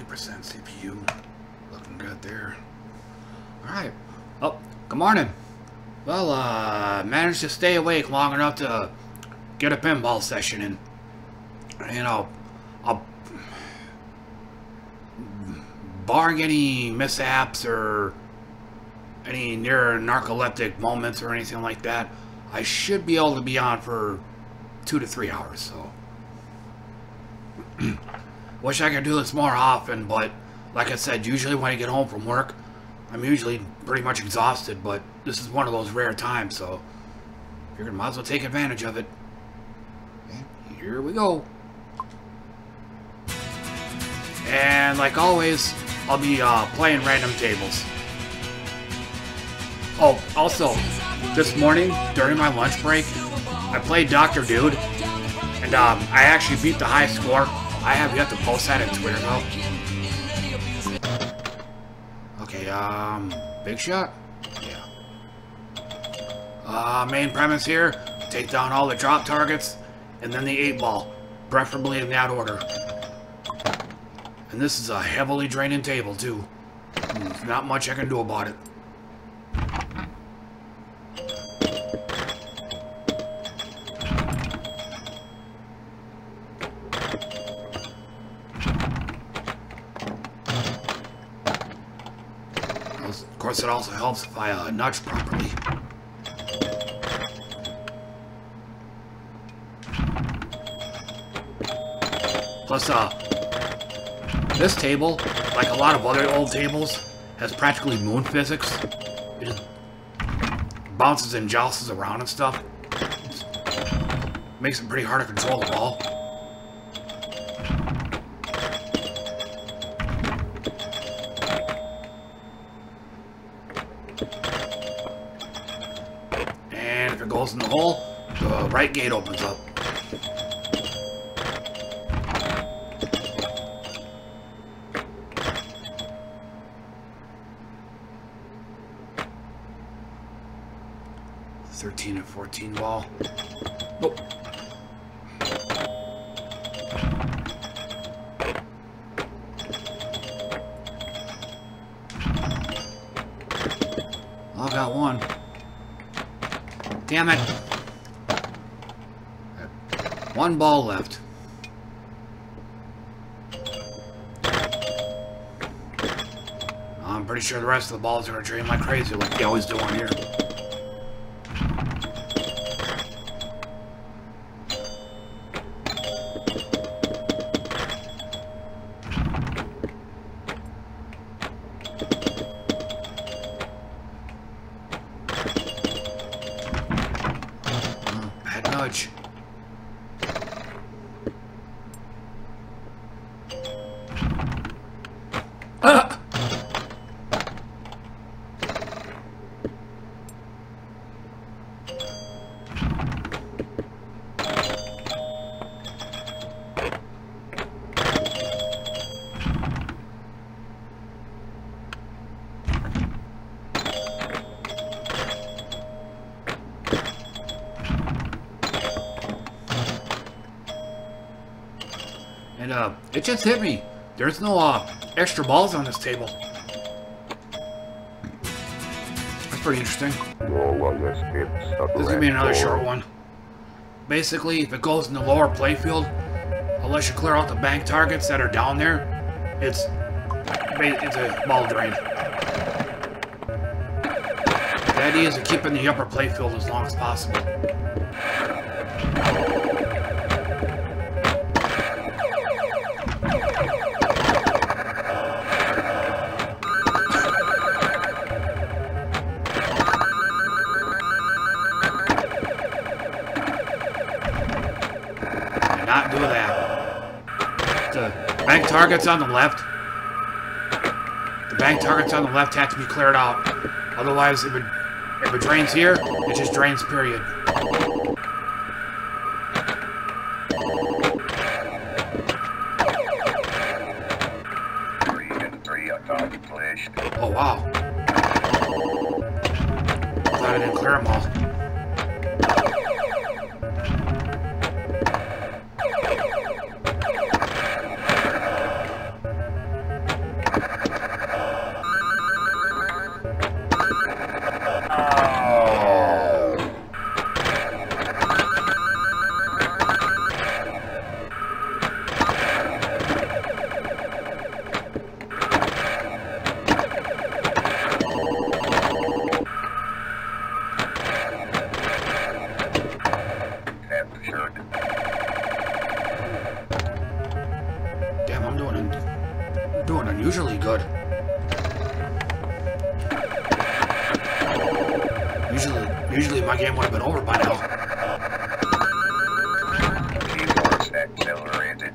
90% CPU. Looking good there. Alright. Oh, good morning. Well, managed to stay awake long enough to get a pinball session in. You know, barring any mishaps or any near narcoleptic moments or anything like that, I should be able to be on for 2 to 3 hours, so. Wish I could do this more often, but like I said, usually when I get home from work, I'm usually pretty much exhausted, but this is one of those rare times, so figured might as well take advantage of it. And here we go. And like always, I'll be playing random tables. Oh, also, this morning, during my lunch break, I played Dr. Dude, and I actually beat the high score. I have yet to post that on Twitter, though. Okay, big shot? Yeah. Main premise here, take down all the drop targets, and then the 8-ball, preferably in that order. And this is a heavily draining table, too. There's not much I can do about it. Of course, it also helps if I nudge properly. Plus, this table, like a lot of other old tables, has practically moon physics. It just bounces and jousts around and stuff. Makes it pretty hard to control the ball. And if it goes in the hole, the right gate opens up. And 14 ball. Oh. I got one. Damn it. One ball left. I'm pretty sure the rest of the balls are going to drain like crazy like they always do on here. It just hit me. There's no extra balls on this table. That's pretty interesting. This is gonna be another short one. Basically, if it goes in the lower playfield, unless you clear out the bank targets that are down there, it's a ball drain. The idea is to keep in the upper playfield as long as possible. Not do that. The bank targets on the left. The bank targets on the left have to be cleared out. Otherwise, if it drains here, it just drains, period. Oh, wow. I thought I didn't clear them all. I'm doing unusually good. Usually my game would have been over by now. Keyboards accelerated.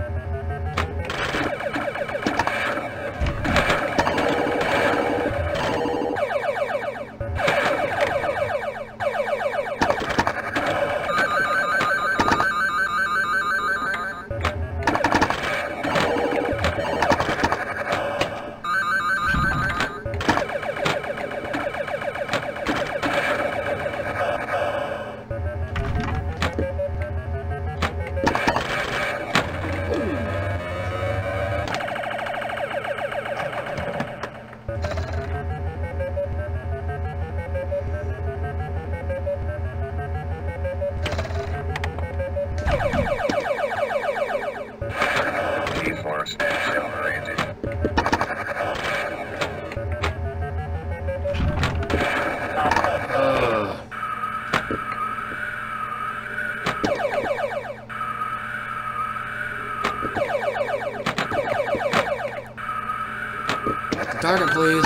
Target, please.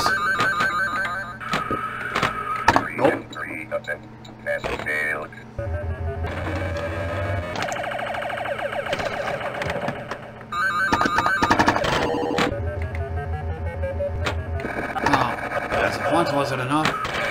Nope. 3 attempt to pass failed. Oh, as if once wasn't enough.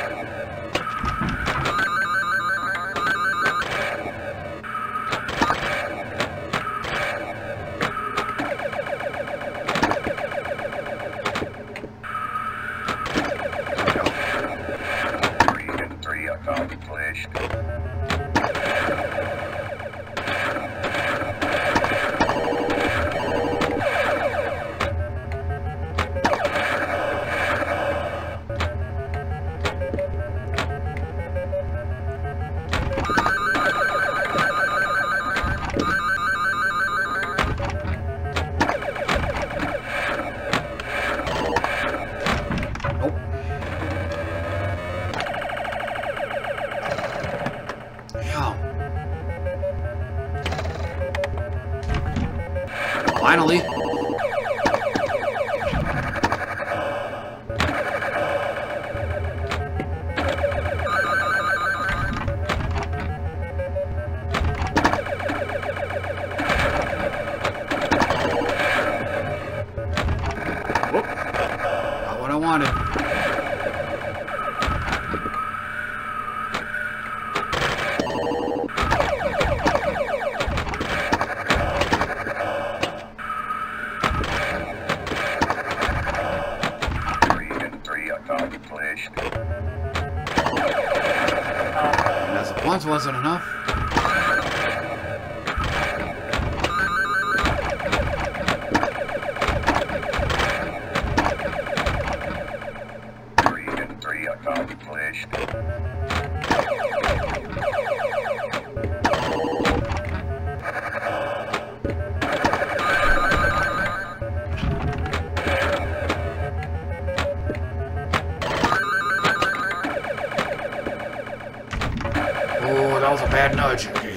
Finally. Whoop. Not what I wanted. And as if once wasn't enough. Three accomplished. Oh, that was a bad nudge. Okay.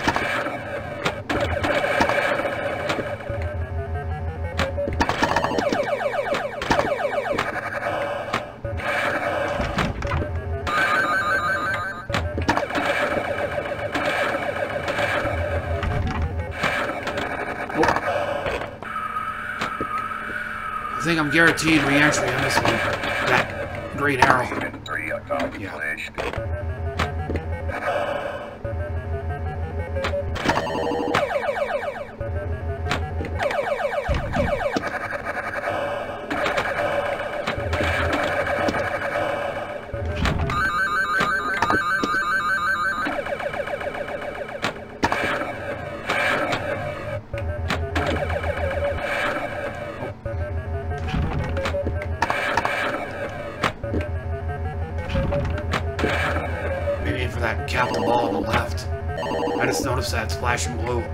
I think I'm guaranteed re-entry on this one. That green arrow. Yeah. Maybe for that cap the ball on the left. I just noticed that splashing blue.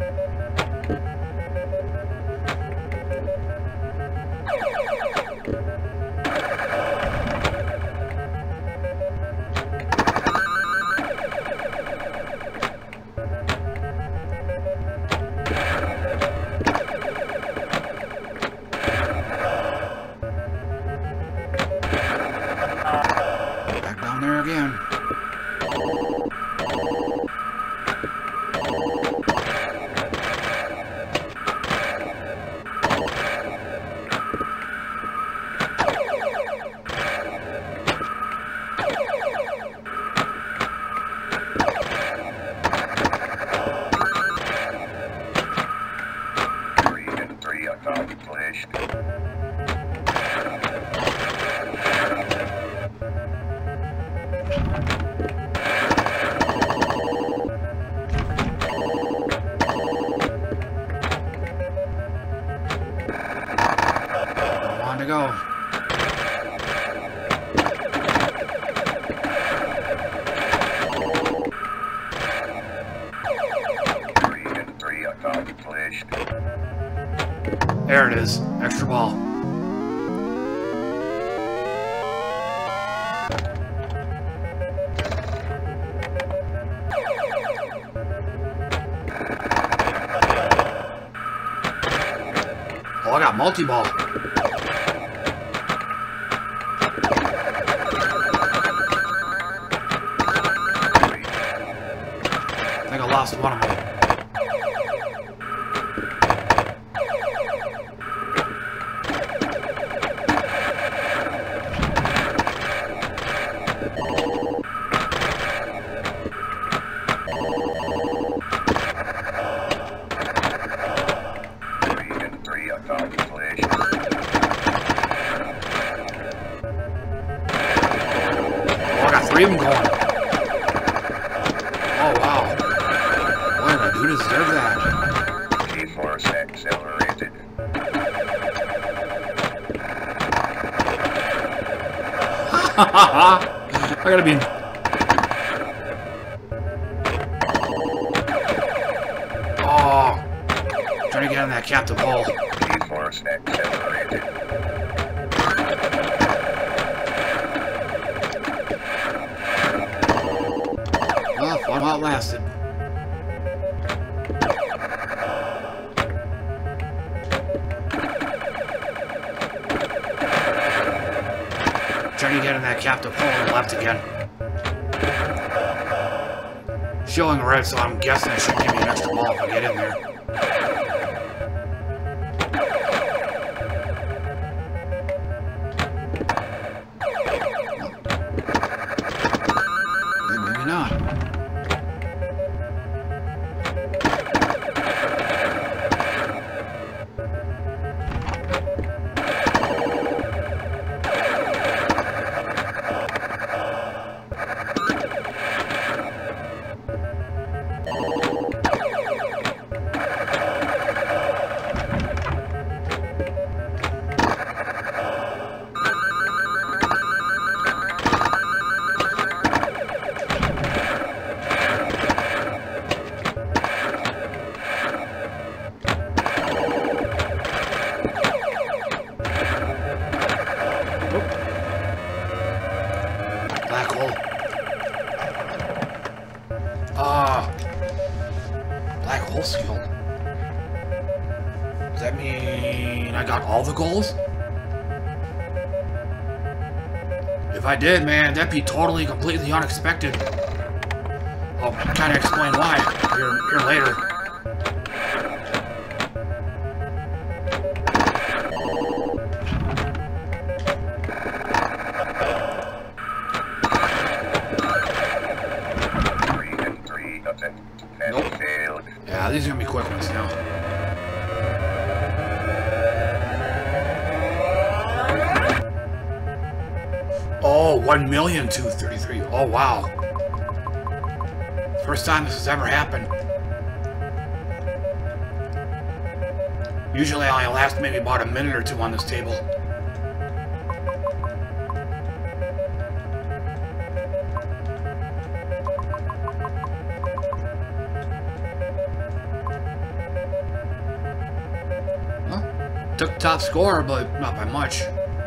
On to go. There it is. Extra ball. Oh, I got multi-ball. I think I lost one of them. Three of them going. Oh, wow. Boy, I do deserve that. G-force accelerated. I gotta be... Oh. Trying to get on that captive ball. G-force accelerated. Fun while it lasted. Trying to get in that captive hole and left again. Showing red, so I'm guessing it should give me an extra ball if I get in there. Maybe not. Black hole. Black hole skill. Does that mean I got all the goals? If I did, man, that'd be totally, completely unexpected. I'll kind of explain why here later. Nope. Yeah, these are gonna be quick ones now. Oh, 1,233,000. Oh, wow. First time this has ever happened. Usually I last maybe about a minute or two on this table. Took top score, but not by much.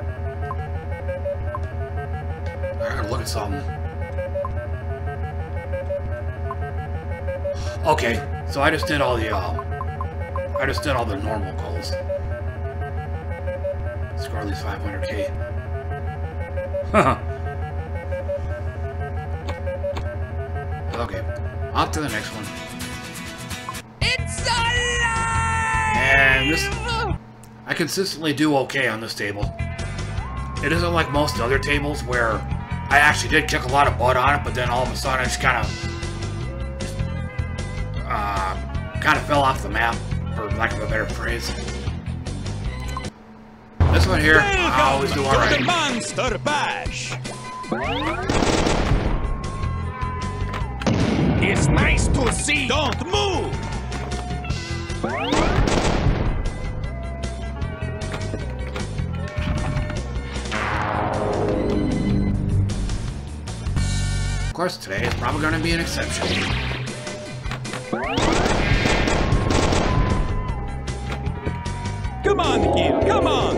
I gotta look at something. Okay, so I just did all the normal goals. Score at least 500K. Okay, on to the next one. It's alive! And this, I consistently do okay on this table. It isn't like most other tables where I actually did kick a lot of butt on it, but then all of a sudden I just kind of fell off the map, for lack of a better phrase. But here, I always do alright. The Monster Bash. It's nice to see. Don't move. Of course, today is probably going to be an exception. Come on, Gil. Come on.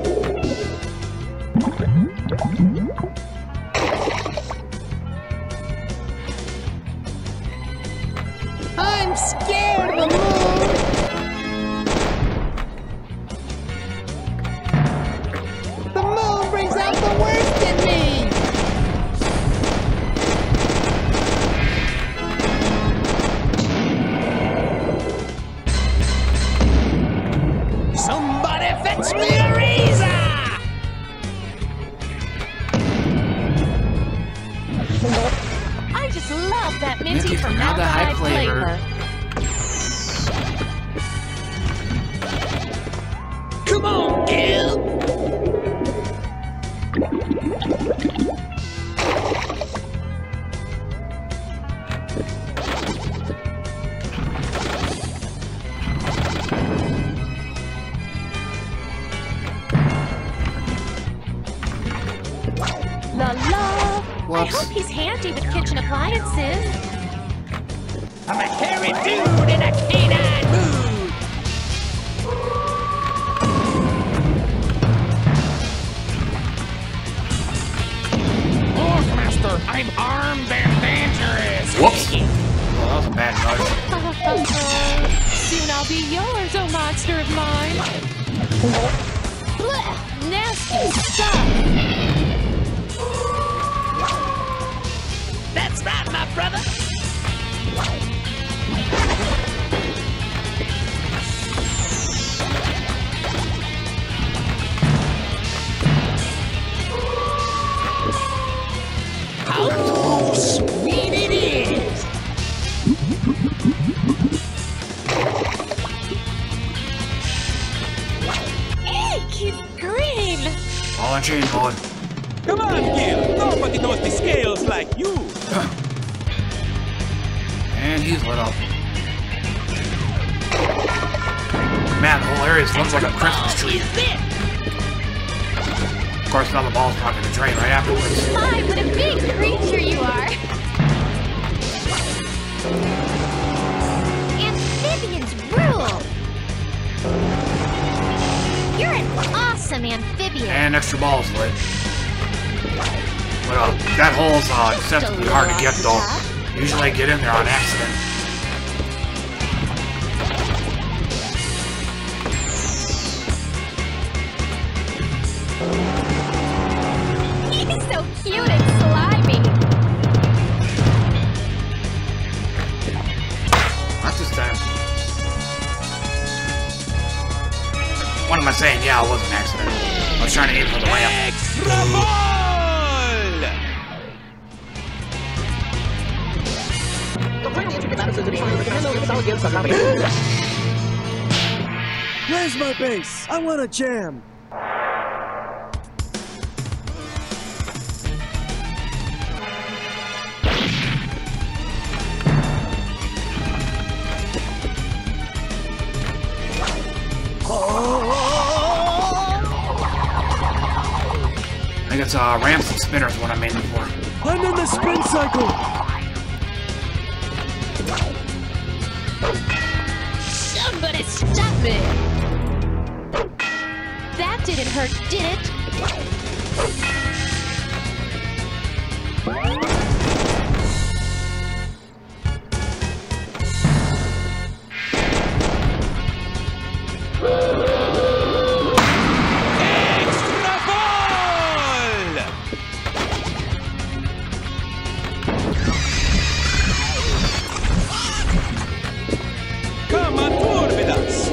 I'm scared of the moon. The moon brings out the worst in me. Somebody fetch me a razor. I just love that minty Minty from from Now Now the High Flavor. Come on, Gil. La la. I Whoops. hope he's handy with kitchen appliances. I'm a hairy dude in a canine mood. Master, I'm armed and dangerous. Whoops. Well, that was a bad noise. Soon I'll be yours, oh monster of mine. Blech, nasty stuff. That's right, my brother. How sweet it is. Eek, he's green. Ball and chain, boy. Come on, Gil. Nobody knows the scales like you. And he's lit up. Man, the whole area looks like a Christmas tree. Is this? Of course, now the ball's not going to drain right afterwards. My, what a big creature you are. Amphibians rule. You're an awesome amphibian. And extra ball's lit. But that hole's deceptively hard to get, though. Usually I get in there on accident. He's so cute and slimy. Not this time. What am I saying? Yeah, it was an accident. I was trying to aim for the lamp. Extra ball! Where's my bass? I want to jam. I think it's ramps and spinners what I'm aiming for. I'm in the spin cycle. Somebody stop me. That didn't hurt, did it? Extra ball! Come on tour with us.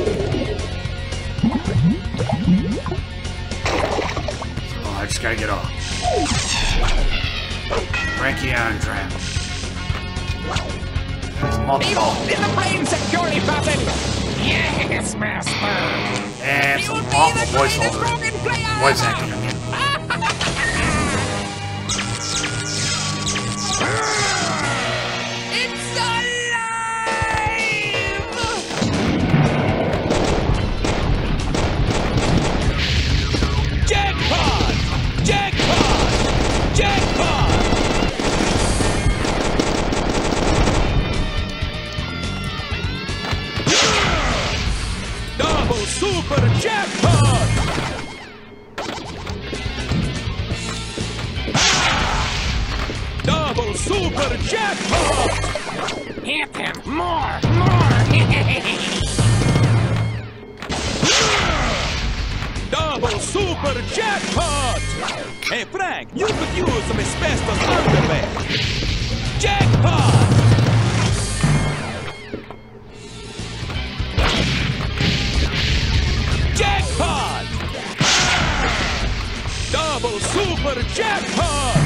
Oh, I just gotta get off. Frankie on trap. There's multiple. In the plane security button. Yes, master. And some awful voiceover. Voice acting, I mean. It's alive! Jackpot! Jackpot! Jackpot! Double super jackpot! Double super jackpot! Hit him! More! Double super jackpot! Hey Frank, you could use some asbestos underwear! Jackpot! Jackpot! Double super jackpot!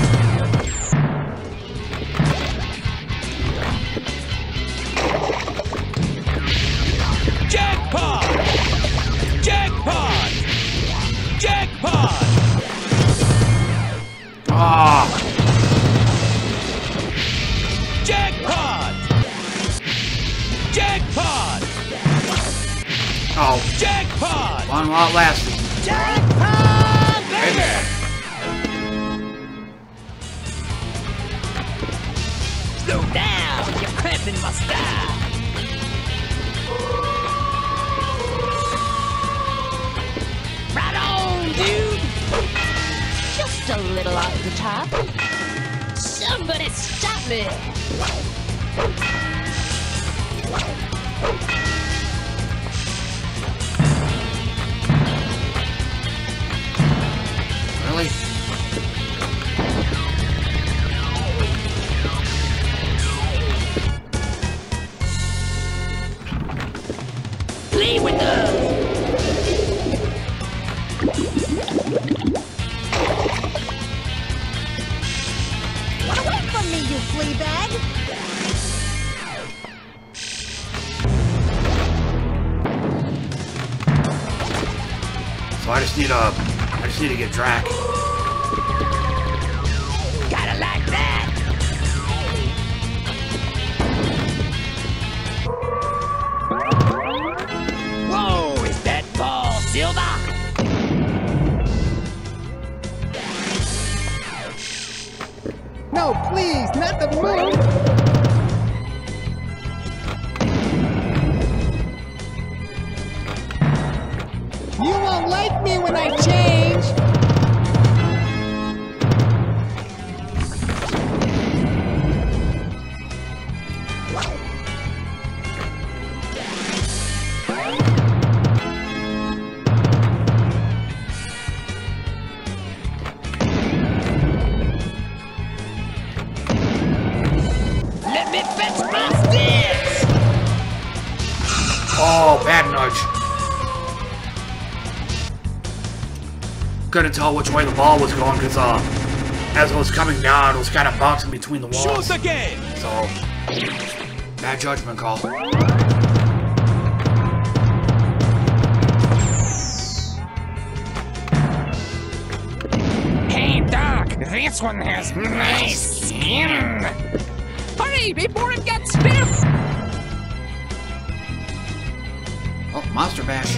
Jackpot! Jackpot! Jackpot! Ah! Jackpot! Jackpot! Oh, Jackpot! one while it lasted. Jackpot, Hey baby! there. Slow down! You're cramping my style! Right on, dude! Just a little off the top. Somebody stop me! Really? Play with us! Away from me, you flea bag! So I just need to get Drac. Gotta like that! Whoa! Is that ball silver? No, please, not the moon! You won't like me when I change! Let me fetch my sticks! Oh, bad nudge. Couldn't tell which way the ball was going because as it was coming down, it was kind of bouncing between the walls. Shoot again! So, bad judgment call. Hey, Doc, this one has nice skin. Hurry before it gets stiff! Oh, Monster Bash.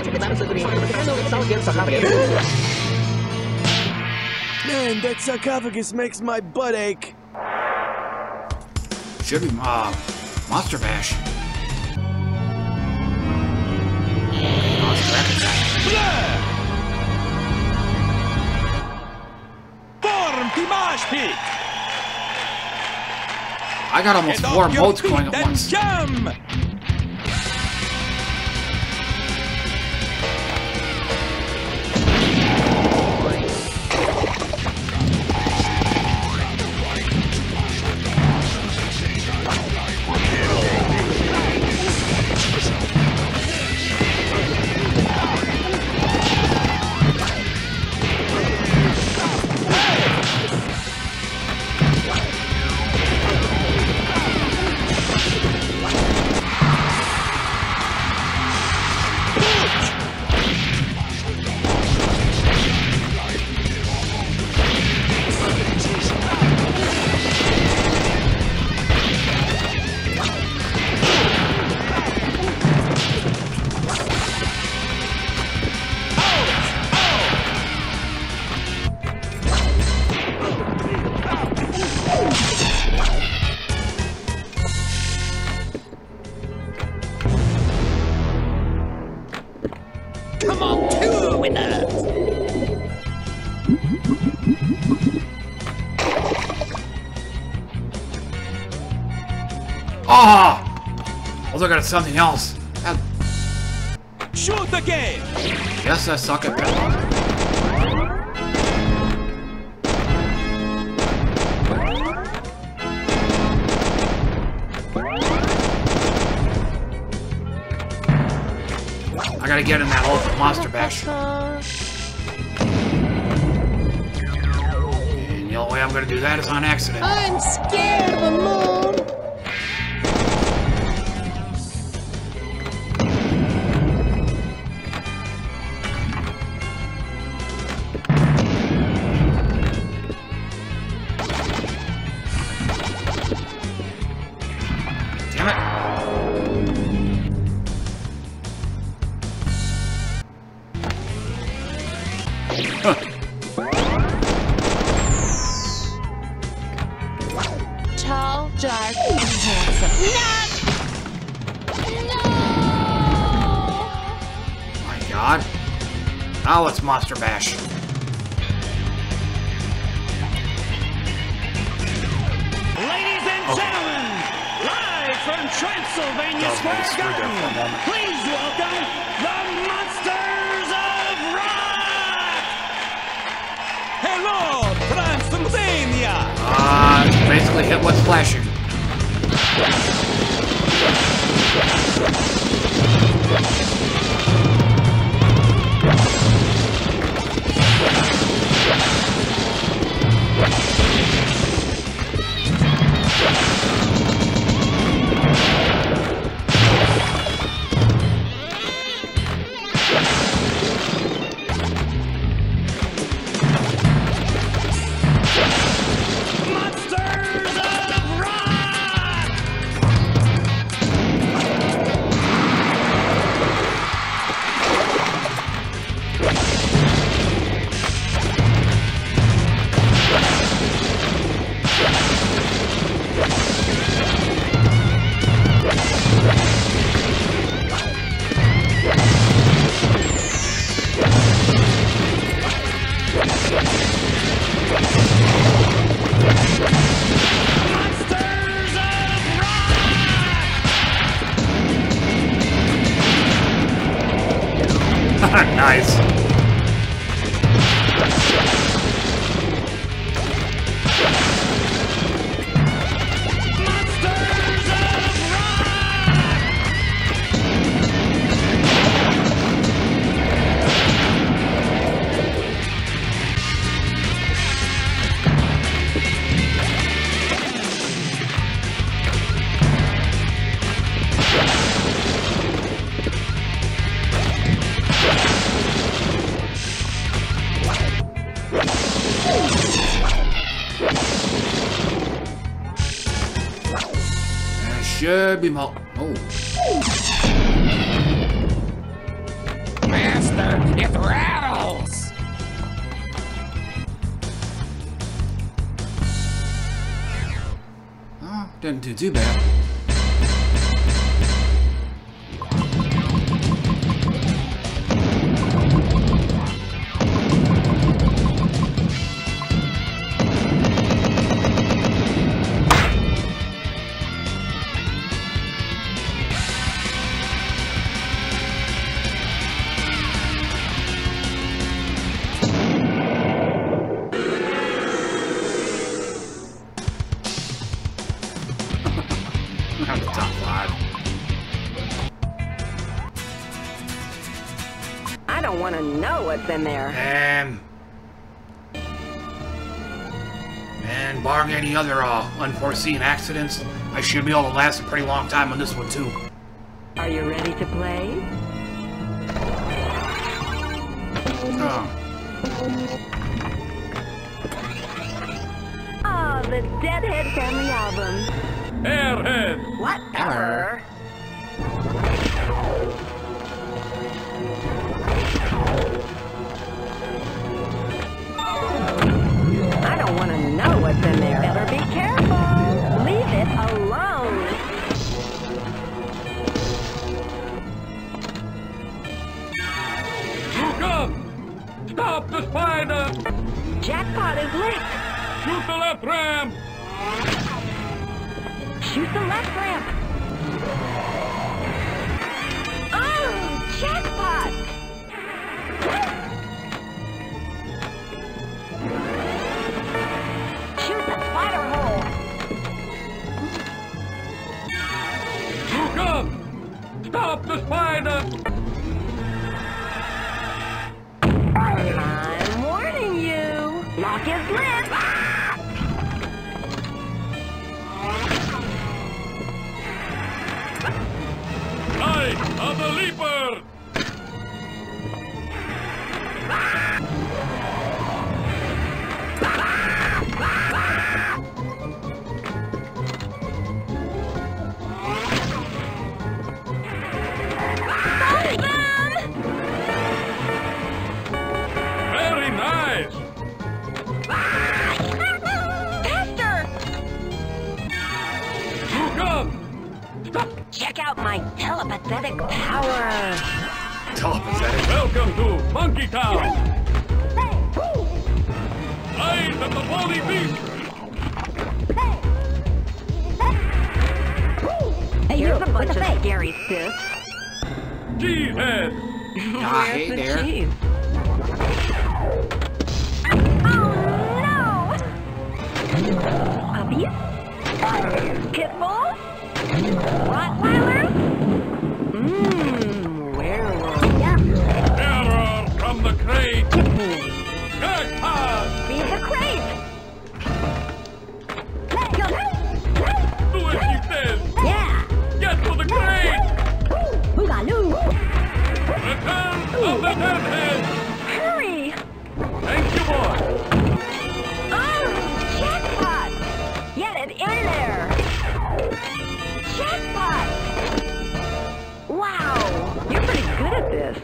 Man, that sarcophagus makes my butt ache. Should be Monster Bash. Form the mosh pit! I got almost Get 4 off your modes feet going at and once. Jump! Oh! Oh, look at something else. Shoot the game! Yes, I suck at pinball. I gotta get in that hole for Monster Bash. And the only way I'm gonna do that is on accident. I'm scared of the moon. Damn it. Huh. Tall, dark, and handsome. No! My God. Now it's Monster Bash. Ladies and gentlemen, live from Transylvania Square Garden, please welcome the Monsters of Rock! Hello, Transylvania! Basically hit what's flashing. Nice. Should be more. Oh. Master, it rattles! Oh, didn't do too bad. Not the top 5. I don't want to know what's in there. And barring any other unforeseen accidents, I should be able to last a pretty long time on this one too. Are you ready to play? Oh, the Deadhead Family Album. Airhead! Whatever. I don't want to know what's in there. Better be careful. Leave it alone. Look up! Stop the spider! Jackpot is licked. Shoot the left ramp! Shoot the left ramp. Oh, jackpot! Shoot the spider hole! You come! Stop the spider! I'm warning you! Lock his lips! I am the leaper! Very nice! Faster! You come! Check out my telepathetic power! Telepathetic. Welcome to Monkey Town! I am the Holy Beast! Here's a bunch of scary sis. Cheesehead! Ah, hey there. Oh no! Puppies? Pitbull? Rottweiler? Werewolf. Yeah. Error from the crate! Jackpot! Feed the crate! Do as she says! Yeah! Get to the crate! Boogaloo! Return of the Deadhead! Hurry! Thank you, boy! Oh! Jackpot! Get it in there! Jackpot! Wow! You're pretty good at this.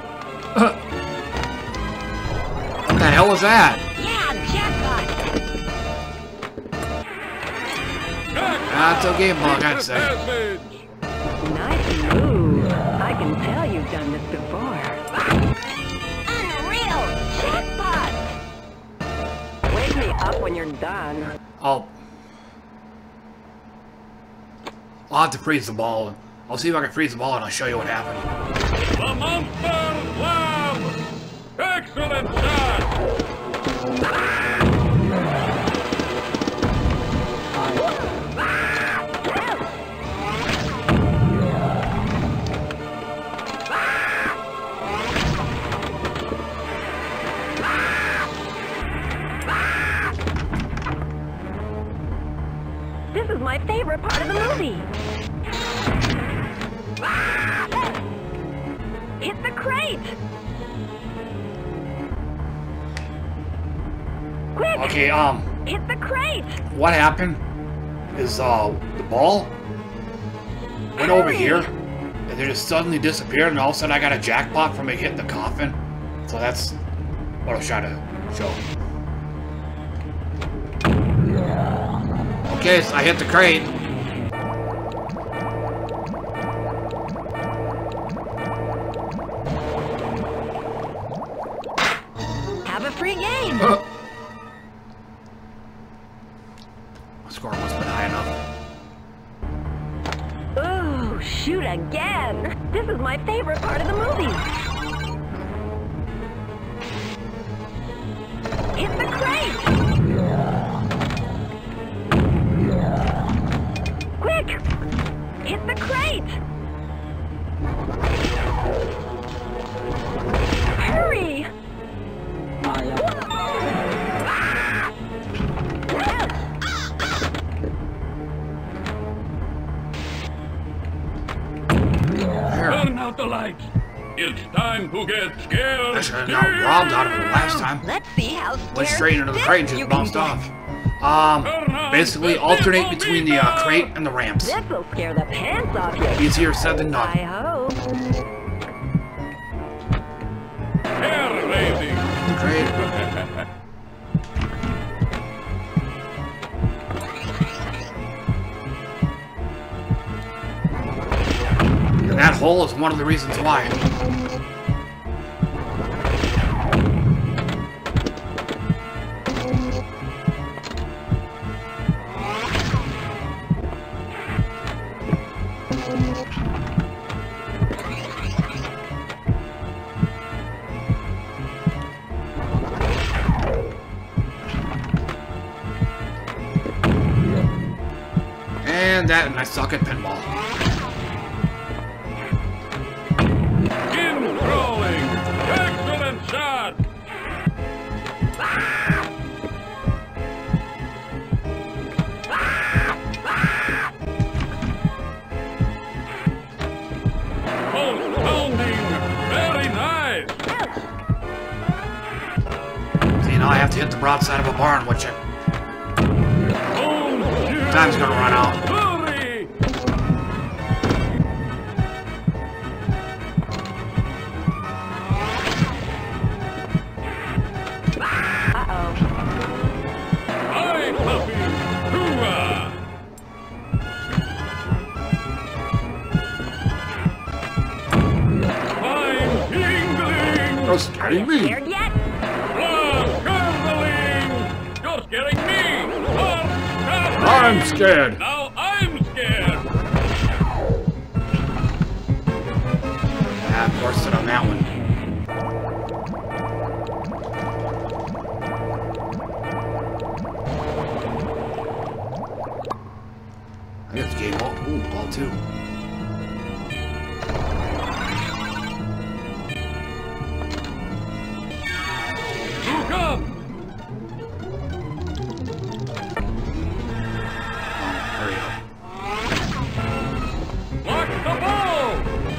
What the hell was that? Yeah, jackpot! That's okay, Bug, I'd say. Passage. Nice move. I can tell you've done this before. Unreal! Jackpot! Wake me up when you're done. I'll have to freeze the ball. I'll see if I can freeze the ball and I'll show you what happened. The Monster Lab! Excellent shot! This is my favorite part of the movie. Hit the crate! Quick! Okay, Hit the crate! what happened is, the ball went over here, and then just suddenly disappeared, and all of a sudden I got a jackpot from it hitting the coffin. So that's what I was trying to show. Okay, so I hit the crate. Have a free game! My score must have been high enough. Ooh, shoot again! This is my favorite part of the movie! Hit the crate! Quick! Hit the crate! Hurry! Turn out the lights! It's time to get scared! I should have got robbed out of it last time. Let's see how Went straight into the crate and just bounced off. Basically alternate between the crate and the ramps. This will scare the pants off you. Easier said than done. I hope. Hair raising! Crate. And that hole is one of the reasons why. did that, and I suck at pinball. In crawling. Excellent shot. Pounding. Very nice. See, now I have to hit the broadside of a barn, which time's gonna run out. Hurry. Uh-oh. Hi, puppy. Hoorah. I'm tingling. You're scaring me. Scared yet? Curdling. You're scaring me. I'm scared. Now I'm scared. Yeah, of course, it on that one. I got the game ball. Ooh, ball 2. Who come? Hurry up. Lock the ball.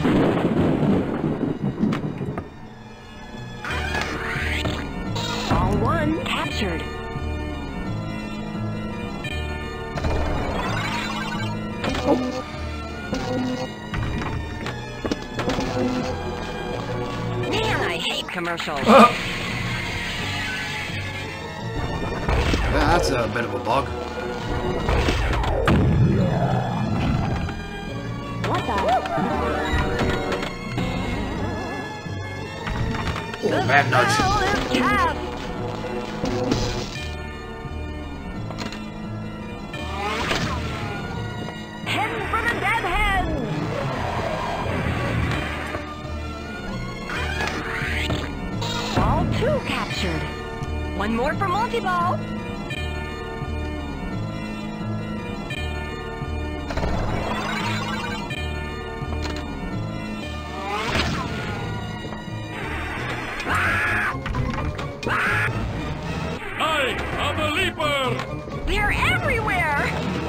Ball 1 captured. Man, I hate commercials. That's a bit of a bug. What the? Oh, bad nudge. Ball is capped. Heading for the dead hen. Ball 2 captured. One more for multi-ball. Hi, I'm a leaper. They're everywhere.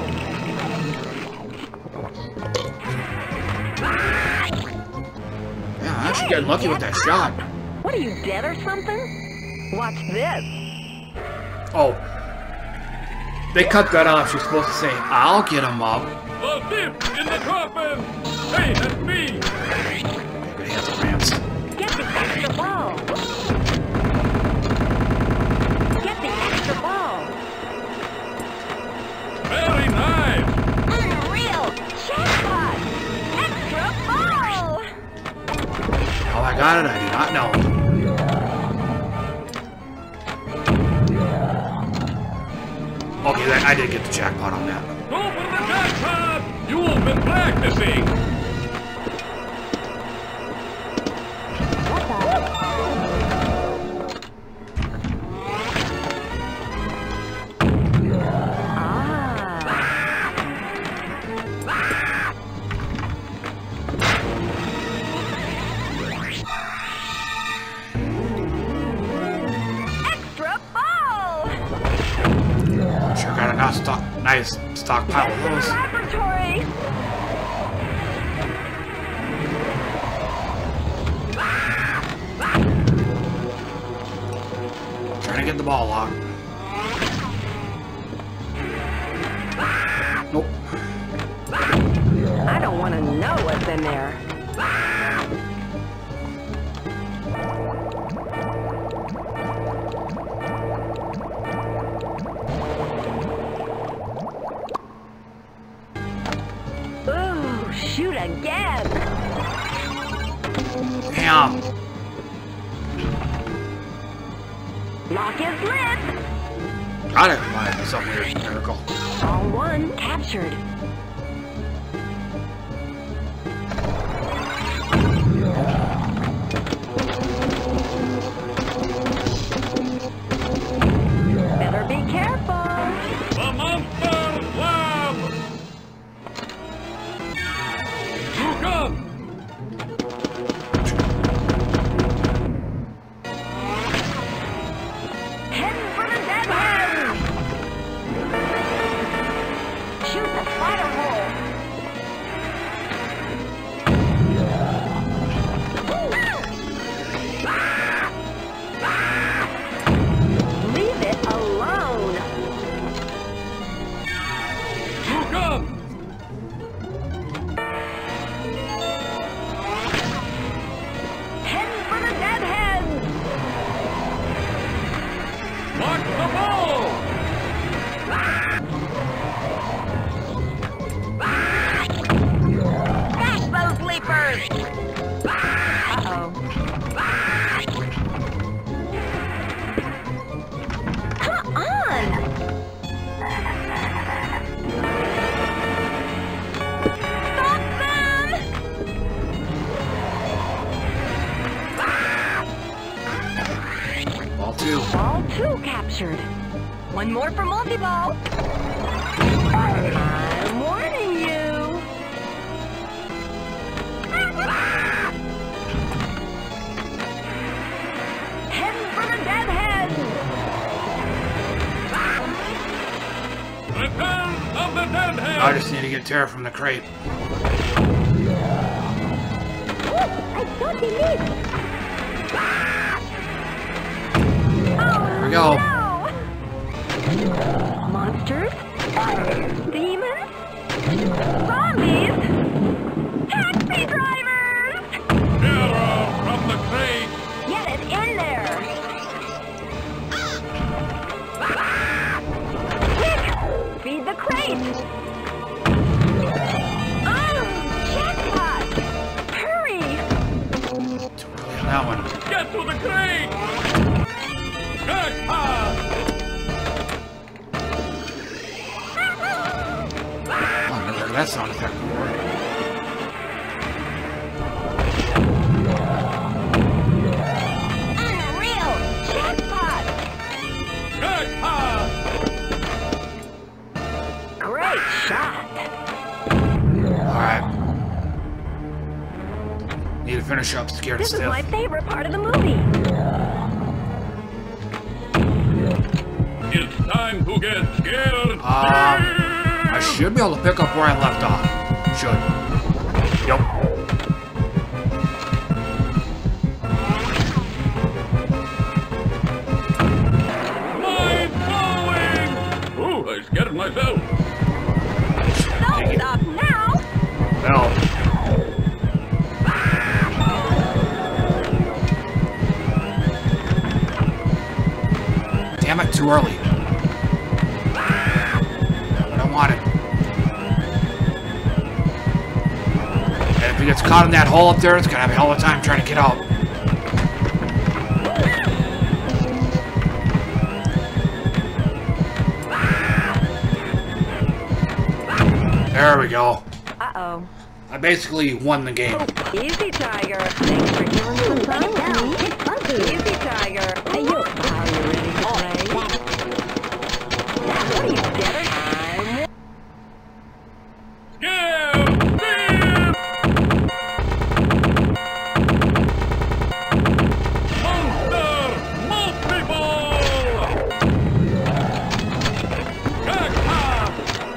Yeah, I'm actually getting lucky with that shot. What are you, dead or something? Watch this. Oh. They cut that off. She's supposed to say, I'll get him up. The dip in the coffin. Hey, that's me. Good hands on ramps. Get the extra ball. Get the extra ball. Very nice. Unreal. Jackpot. Extra ball. Oh, I got it. I do not know. Okay, I did get the jackpot on that. Go for the jackpot. You've been practicing. Extra ball. Sure got a nice stockpile of those. Laboratory. Trying to get the ball locked. Nope. I don't want to know what's in there. Ooh, shoot again. Damn. Lock is lit. Got it. By some weird miracle. Ball 1 captured. Better be careful. The monster lab. Watch the ball! Catch those leapers! Uh-oh. Come on! Stop them! Ball 2. Ball 2 captured. One more for multi-ball. I'm warning you. Heading for the deadhead. Return of the deadhead! I just need to get Tara from the crate. I don't believe it. There we go. No. Monsters? Demons? Zombies? Taxi drivers! Terror from the crate! Get it in there! Quick! Feed the crate! Oh, jackpot! Hurry! Too early on that one. Get to the crate! Jackpot! Oh, never heard that sound effect before. Unreal! Jackpot! Jackpot! Great shot! Alright. Need to finish up Scared This is Stiff. my favorite part of the movie. It's time to get scared! I should be able to pick up where I left off. Should. Yup. Mind blowing! Ooh, I scared myself! Don't stop now! Well. Damn it, too early. What I wanted. And if he gets caught in that hole up there, it's gonna have a hell of a time trying to get out. There we go. Uh-oh. I basically won the game. Easy, Tiger. Thanks for giving some time with me. Easy, Tiger. Hey, you. Are you ready to play? What are you, dead or time? Scared! Monster! Multi-ball! Jackpot!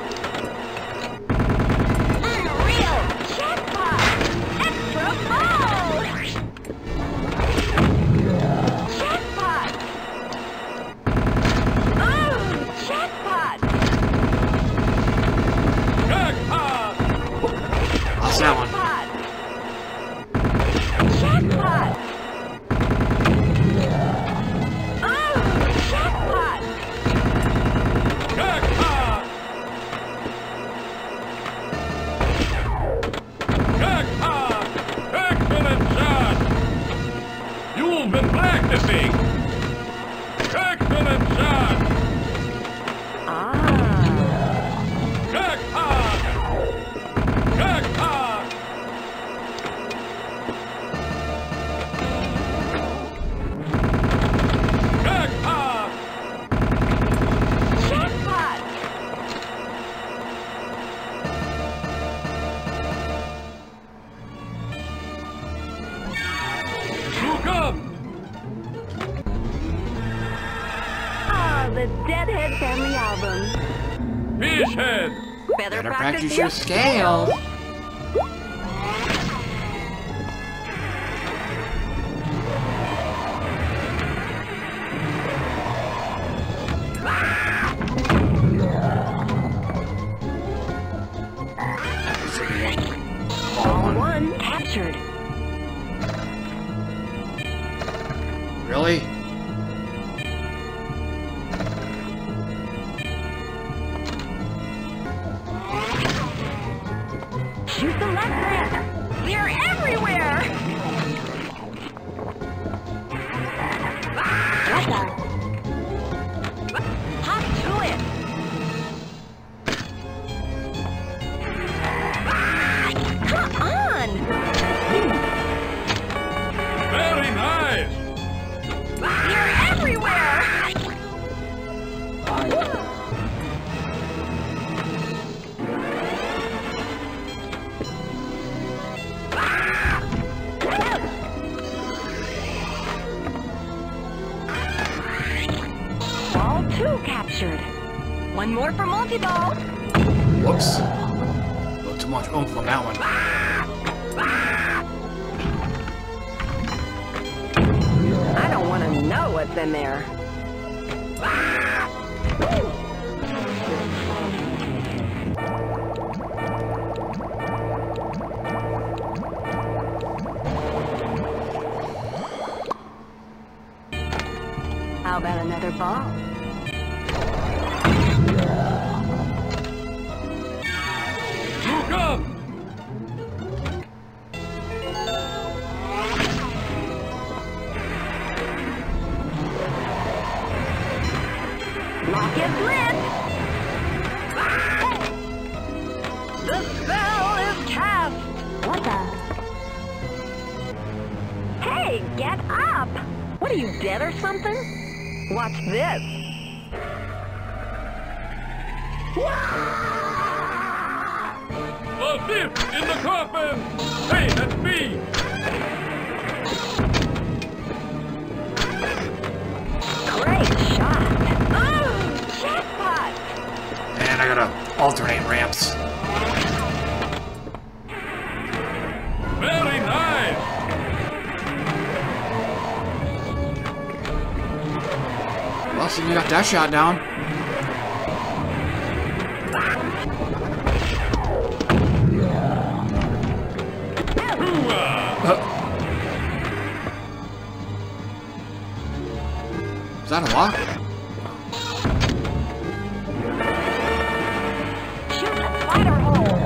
Unreal! Jackpot! Extra ball! Jackpot! Oh, jackpot! Jackpot! Lost that one. Jackpot! Oh, jackpot! Jackpot! Jackpot! Excellent shot! You've been practicing! Excellent shot! Ah, Jackpot! Jackpot! Jackpot! jackpot! Look up! Ah, the Deadhead Family Album. Fish head! Better Better practice practice your your scales. Ball 1 captured. Really? Hop to it. Come on. Very nice. You're everywhere. Ball 2 captured. One more for multi-ball. Whoops. A little too much oomph on that one. I don't want to know what's in there. How about another ball? You come. Lock is lit. The spell is cast. What the? Hey, get up! What are you, dead or something? Watch this. A thief in the coffin. Hey, that's me. Great shot. Oh, jackpot! And I gotta alternate ramps. Very nice. Well, so you got that shot down. Is that a lock? Shoot the spider hole.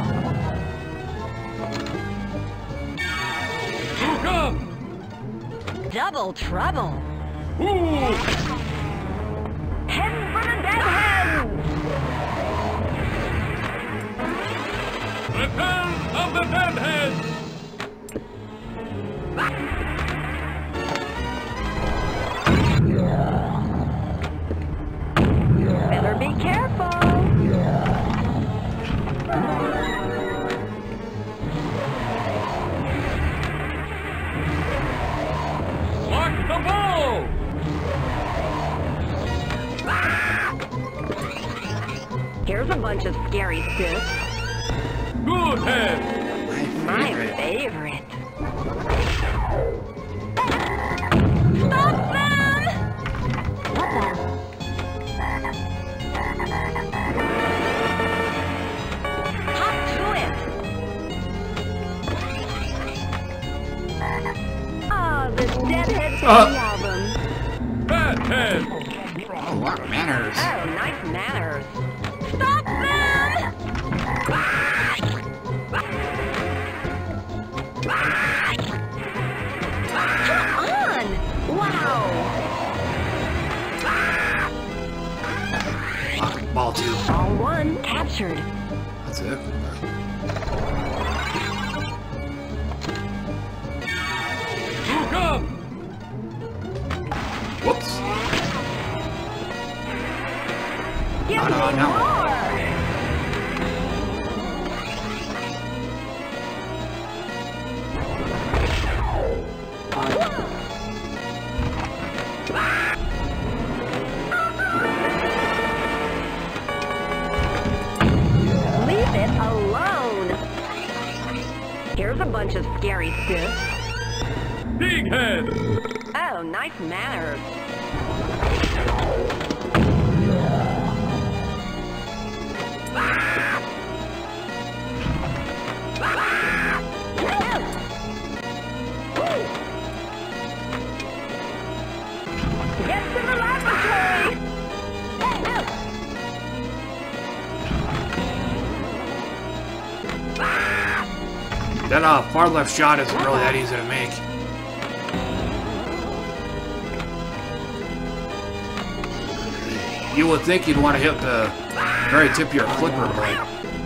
You come. Double trouble. Ooh. Heading for the deadhead. Return of the deadhead. Better be careful. Lock the ball. Here's a bunch of scary stuff. Good head. My favorite. Stop them! What the? Hop to it. Oh, the Deadhead Baby album. Bad head. Oh, what manners. Oh, nice manners. Stop them! Come on! Wow! Ball 2. Ball 1 captured. That's it. You come. Whoops. Give No, me no. more! Leave it alone! Here's a bunch of scary stuff. Big head. Oh, nice manners. Get to the laboratory! That far left shot isn't really that easy to make. You would think you'd want to hit the very tip of your flipper blade.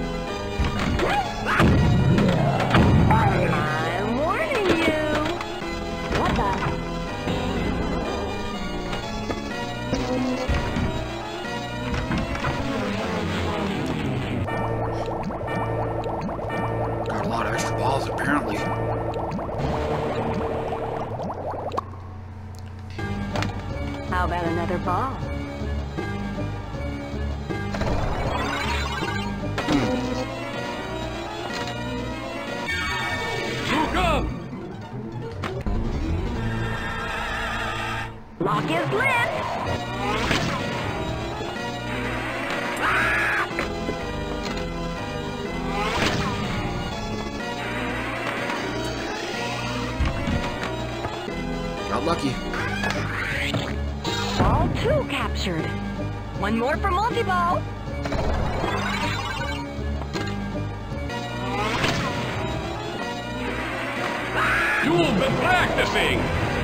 I'm warning you. What the? Got a lot of extra balls, apparently. How about another ball? Look up! Lock is lit. Got lucky. Ball 2 captured. One more for multi-ball. You've been practicing!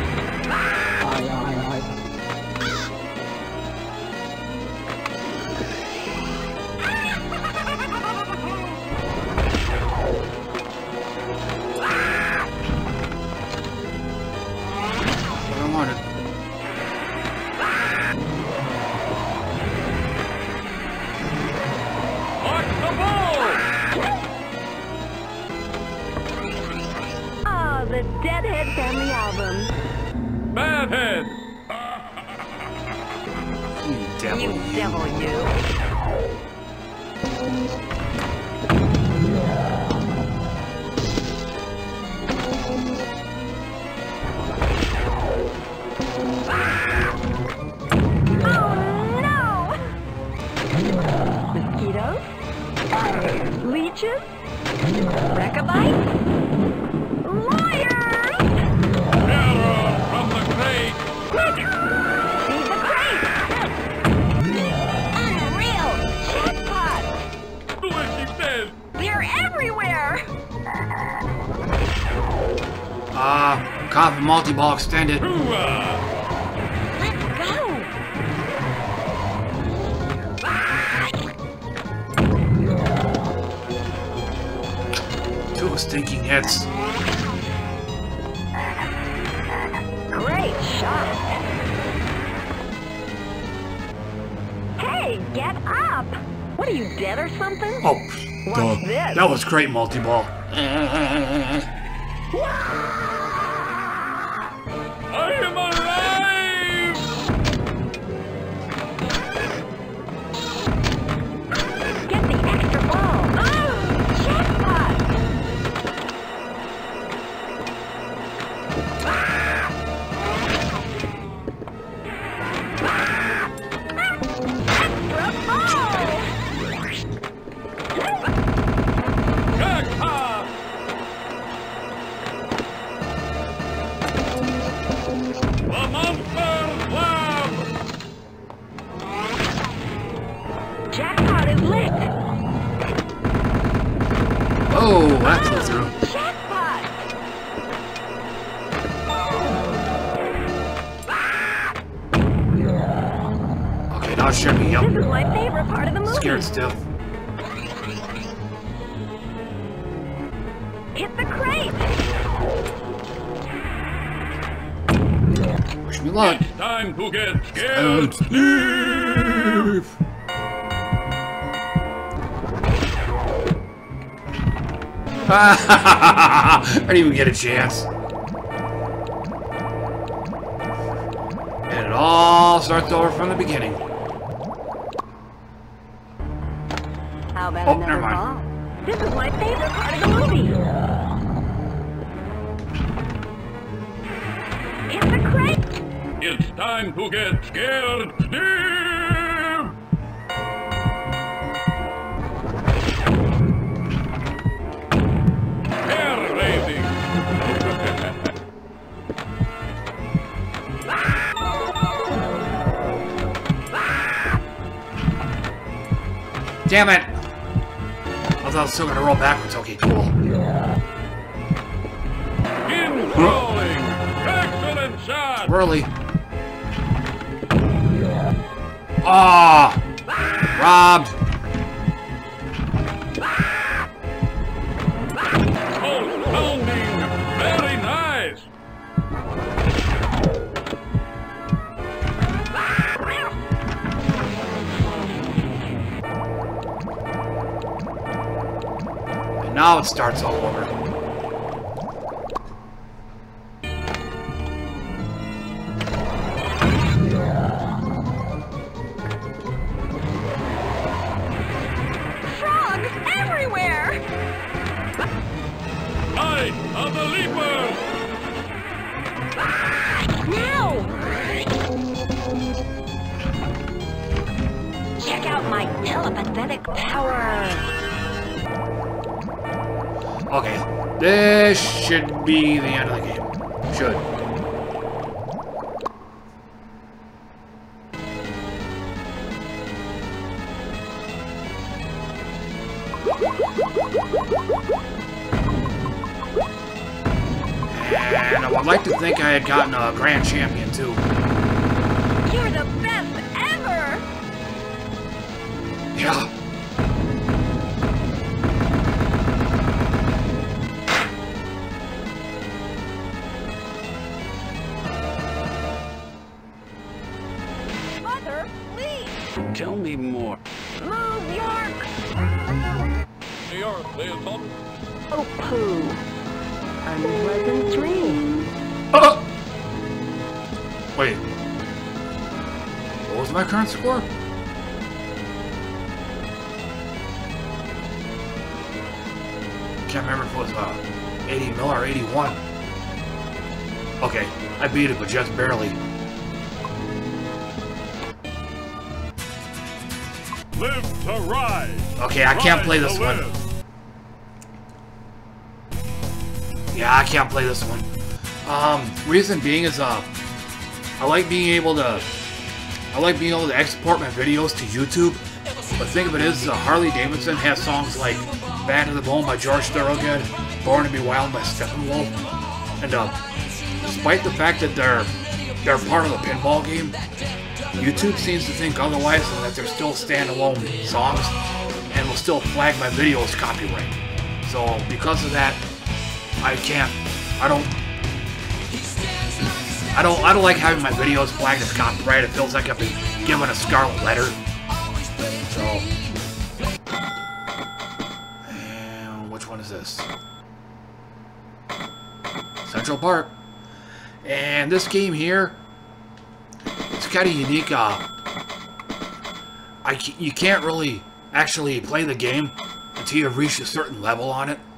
What I wanted. Watch the ball! Ah, the Deadhead Family Album. Bad head! You devil, You devil, you. Oh no! Mosquitoes? Leeches? Wreck-a-bite? Lawyers! Error from the crate! Quick! Feed the crate! Unreal! Jackpot! Do as she says! They're everywhere! Copy multi-ball extended. Hoorah! Let's go! Two stinking hits. Great shot! Hey, get up! What are you, dead or something? Oh, What's duh. this? That was great multi-ball. I am alive! Get the extra ball! Oh, jackpot! Extra ball! Jackpot! The Monster Club! Jackpot is lit! Oh, that flew through. Jackpot! Okay, now shut me up. This is my favorite part of the movie. Scared stiff. Hit the crate! Wish me luck. Time to get scared! Steve! I didn't even get a chance. And it all starts over from the beginning. How about Oh, another never mind. ball? This is my favorite part of the movie. Hit the crate! It's time to get scared, Steve! Hair raising! Damn it! I thought I was still gonna roll backwards. Okay, cool. In rolling! Excellent shot! Whirly. Ah! Robbed! Oh, pounding! Very nice! And now it starts all over. Frogs everywhere! Night of the Leapers! Now! Check out my telepathetic power! Okay, this should be the end of the game. Should. And I would like to think I had gotten a grand champion too. You're the best ever! Yeah. Mother, please! Tell me more. Move, York! New York, please, Bob. Oh, poo. Unpleasant dreams. Oh! Wait. What was my current score? Can't remember if it was 80 mil or 81. Okay, I beat it, but just barely. Live to rise. Okay, I can't play this one. Yeah, I can't play this one. Reason being is I like being able to export my videos to YouTube. But think of it is Harley Davidson has songs like Bad to the Bone by George Thorogood, Born to be Wild by Steppenwolf, and despite the fact that they're part of the pinball game, YouTube seems to think otherwise and that they're still standalone songs and will still flag my videos copyright. So because of that, I don't like having my videos flagged as copyright. It feels like I've been given a scarlet letter. So, and which one is this? Central Park. And this game here, it's kind of unique. You can't really actually play the game until you've reached a certain level on it.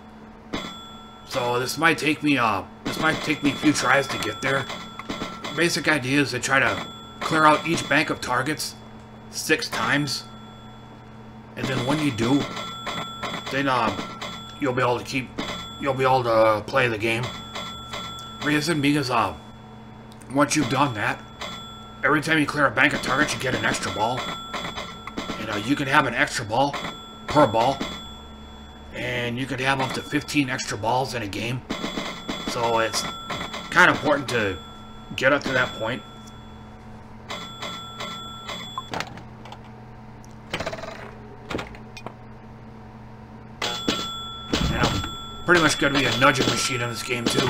So this might take me a few tries to get there. The basic idea is to try to clear out each bank of targets 6 times, and then when you do, then you'll be able to play the game. Reason being is once you've done that, every time you clear a bank of targets, you get an extra ball, and you can have an extra ball per ball. And you could have up to 15 extra balls in a game. So it's kind of important to get up to that point. And I'm pretty much going to be a nudging machine in this game too.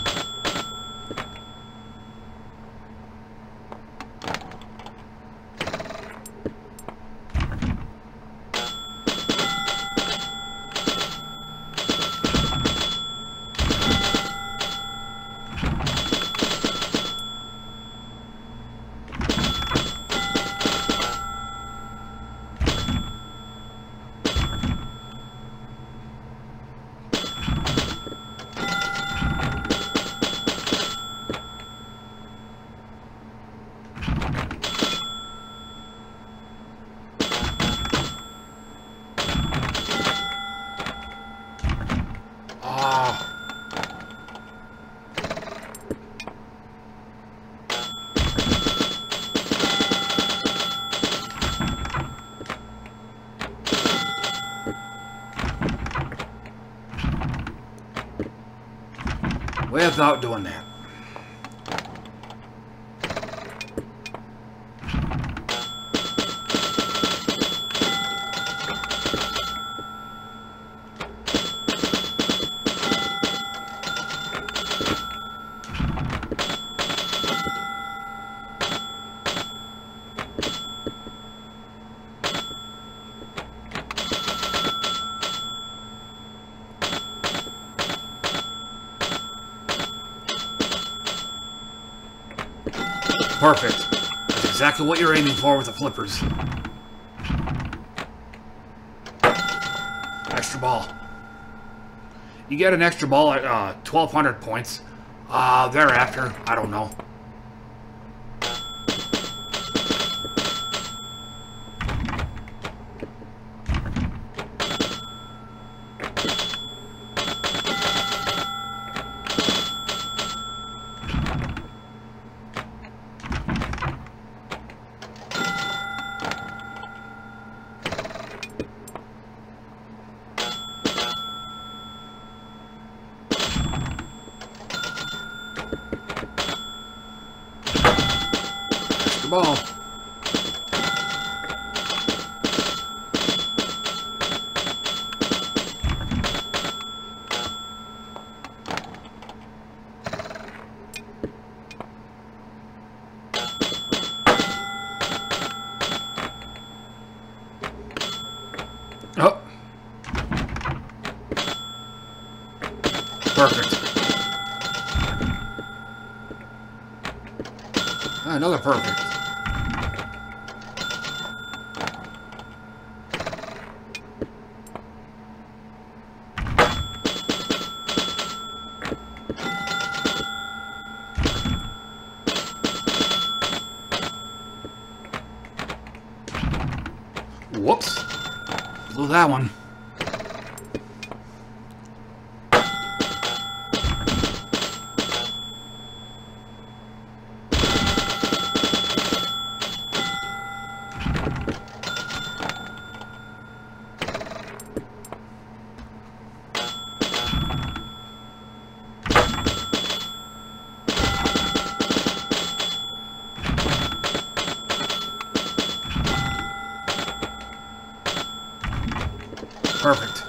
Without doing that. Perfect. That's exactly what you're aiming for with the flippers. Extra ball. You get an extra ball at 1,200 points. Thereafter, I don't know. Ball. Oh. Perfect. Another perfect. Whoops. Blew that one. Perfect.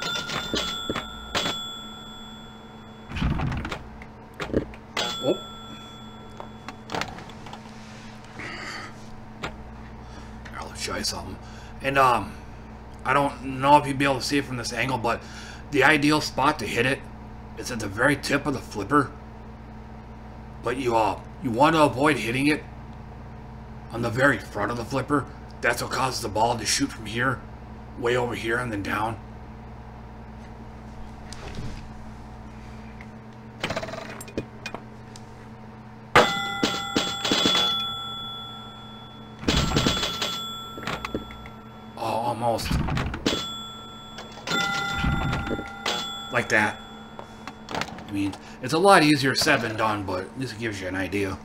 Oh. I'll show you something. And I don't know if you'd be able to see it from this angle, but the ideal spot to hit it is at the very tip of the flipper. But you want to avoid hitting it on the very front of the flipper. That's what causes the ball to shoot from here, way over here, and then down. Almost. Like that. I mean, it's a lot easier said than done, but at least it gives you an idea.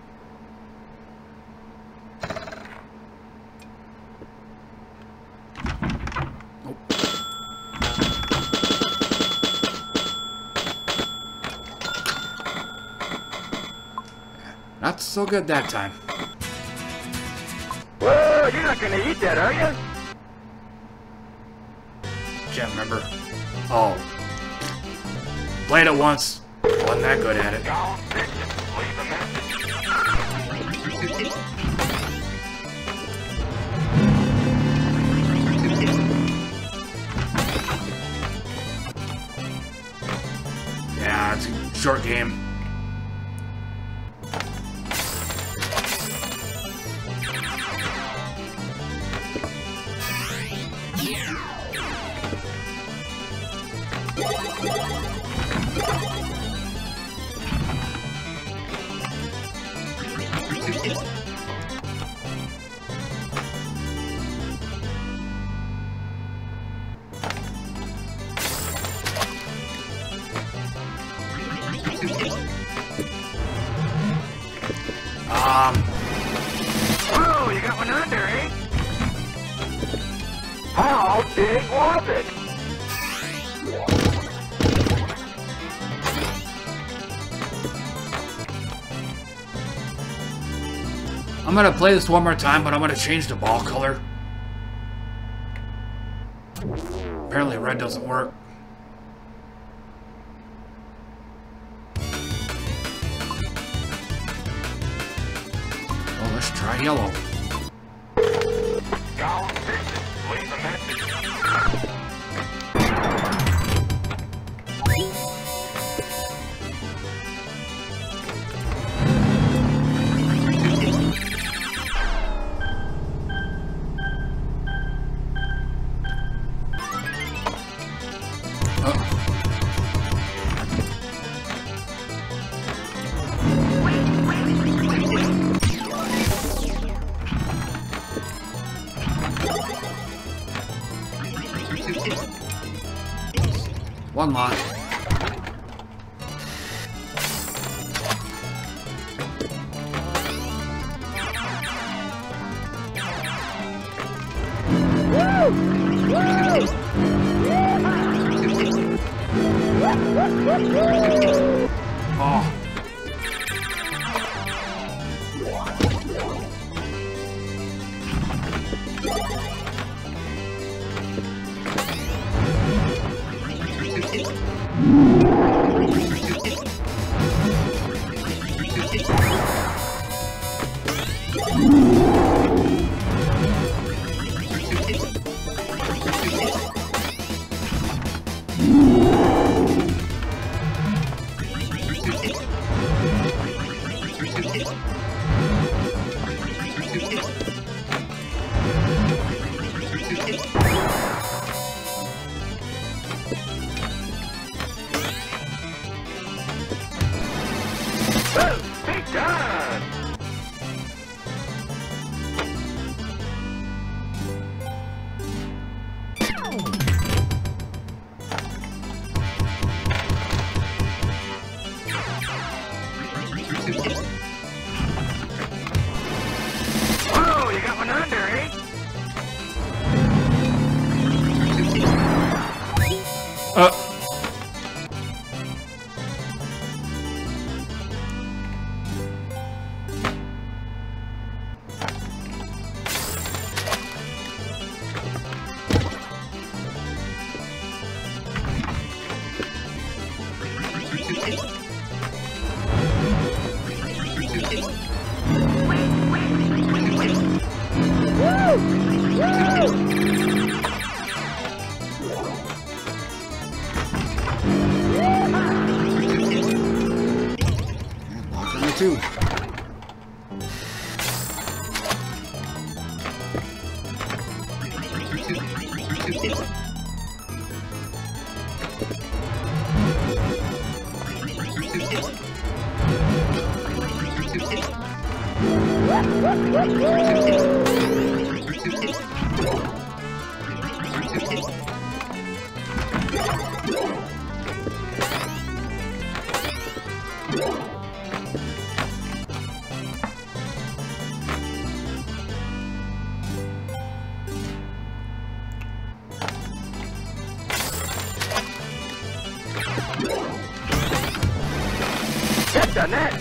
Nope. Not so good that time. Whoa, you're not gonna eat that, are you? Can't remember. Oh. Played it once. Wasn't that good at it. Yeah, it's a short game. Oh, you got one under, eh? How big was it? I'm gonna play this one more time, but I'm gonna change the ball color. Apparently red doesn't work. Oh, let's try yellow. One lot. Oh. Whoa, you got one under, eh? Two. Hit the net!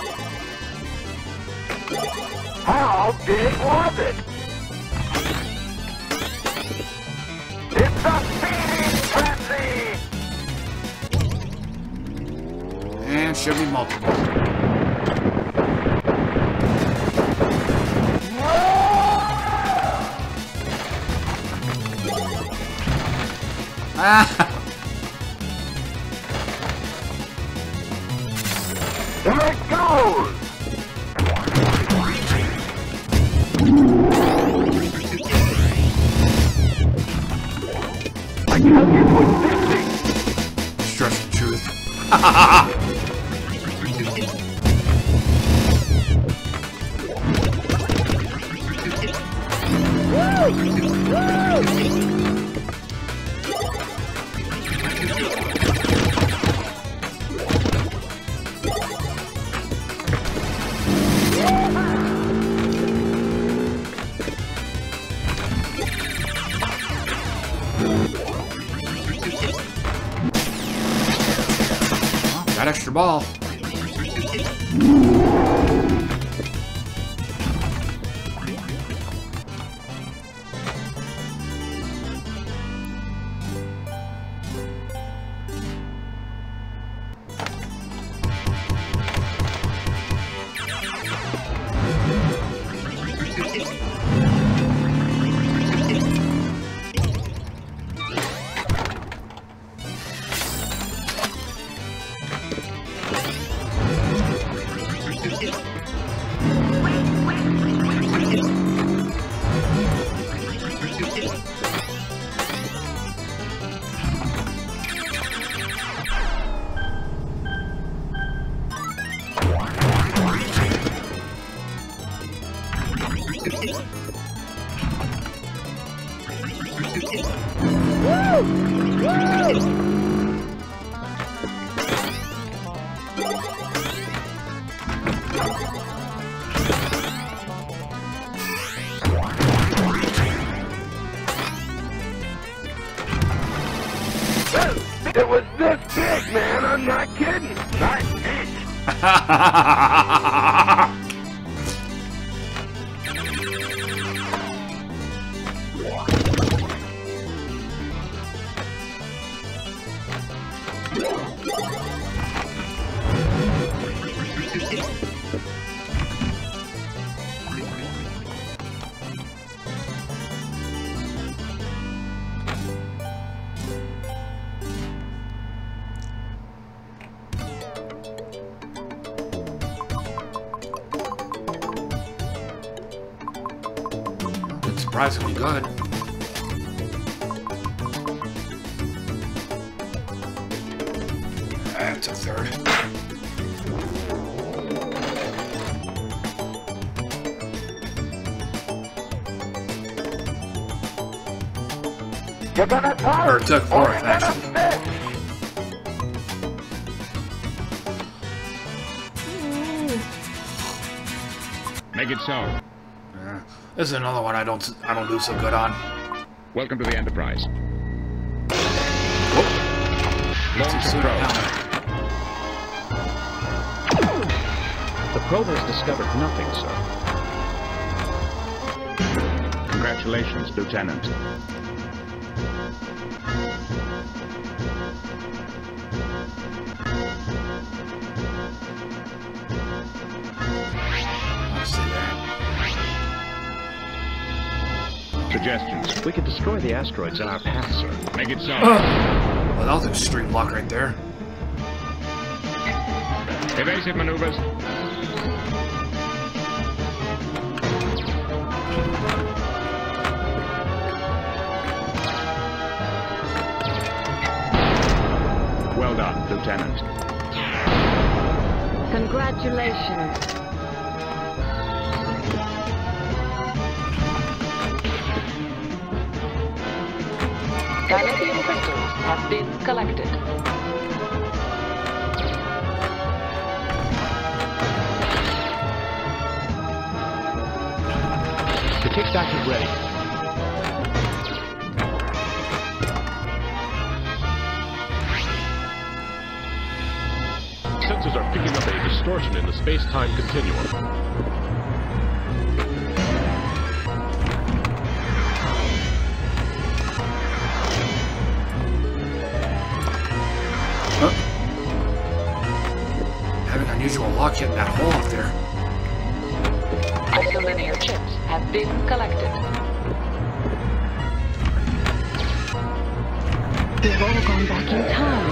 How big was it? It's a feeding frenzy! And should be multiple. Ah! There it goes! I tell you what's 50! Stress the truth. Got extra ball. It was this big, man. I'm not kidding. Nice hit. Surprisingly good. That's a third. You're gonna talk. Or it took four, actually. Make it so. This is another one I don't do so good on. Welcome to the Enterprise. Launch the probe. The probe has discovered nothing, sir. Congratulations, Lieutenant. Suggestions. We could destroy the asteroids in our path, sir. Make it so. Well, that was extreme luck right there. Evasive maneuvers. Well done, Lieutenant. Congratulations. Dilithium crystals have been collected. The kickback is ready. Sensors are picking up a distortion in the space-time continuum. Having unusual luck hitting that hole up there. Isolinear chips have been collected. We've all gone back in time.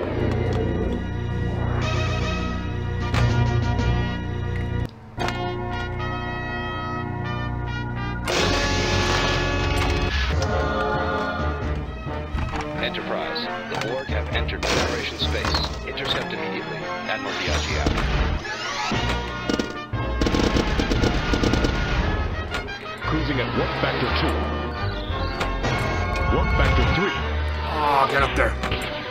Enterprise, the Borg have entered Federation space. Intercept immediately. Admiral Biaggi out. Cruising at warp factor 2. Warp factor 3. Oh, get up there.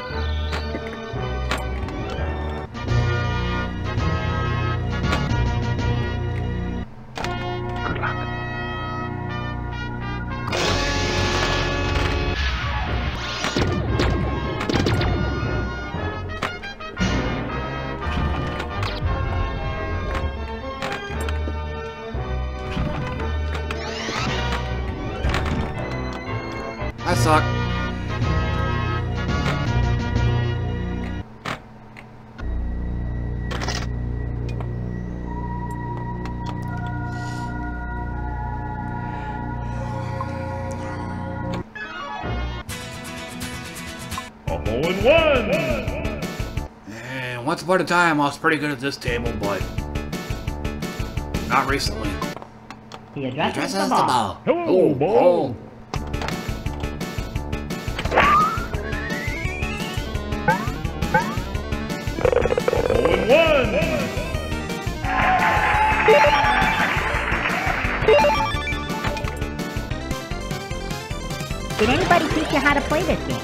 Good luck. That sucked. And once upon a time, I was pretty good at this table, but not recently. He addresses the ball. Hello, Ball. Did anybody teach you how to play this game?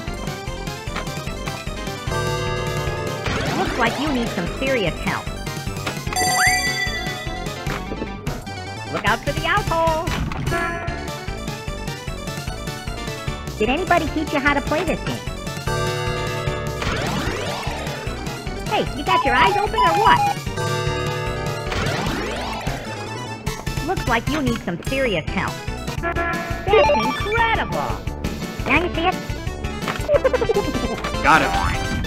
Looks like you need some serious help. Look out for the outhole! Did anybody teach you how to play this game? Hey, you got your eyes open or what? Looks like you need some serious help. That's incredible! Now you see it? Got it.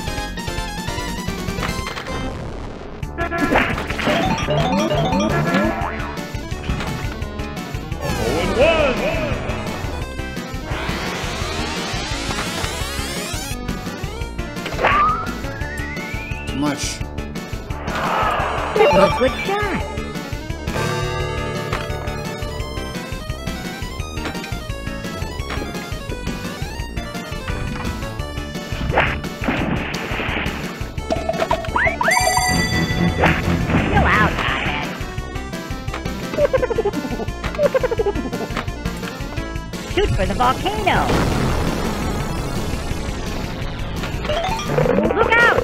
Too much. That's a good shot. Chill out, hothead. Shoot for the volcano. Look out!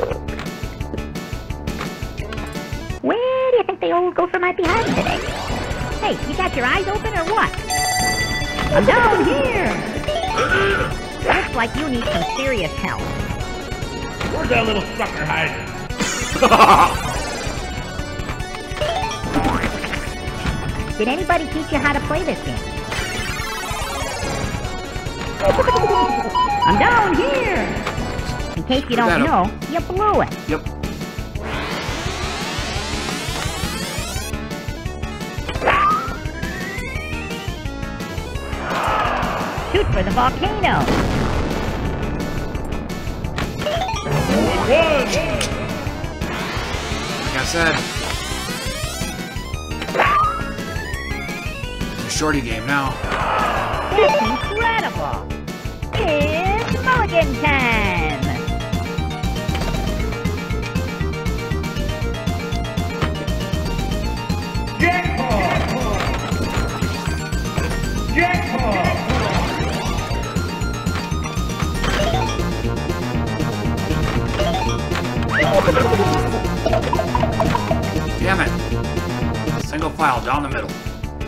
Where do you think the old gopher might be hiding today? Hey, you got your eyes open or what? I'm down here! Looks like you need some serious help. Where's that little sucker hiding? Did anybody teach you how to play this game? I'm down here! In case you don't know, you blew it. Yep. Shoot for the volcano. Like I said, it's a shorty game now. That's incredible! It's mulligan time! Damn it. Single file down the middle.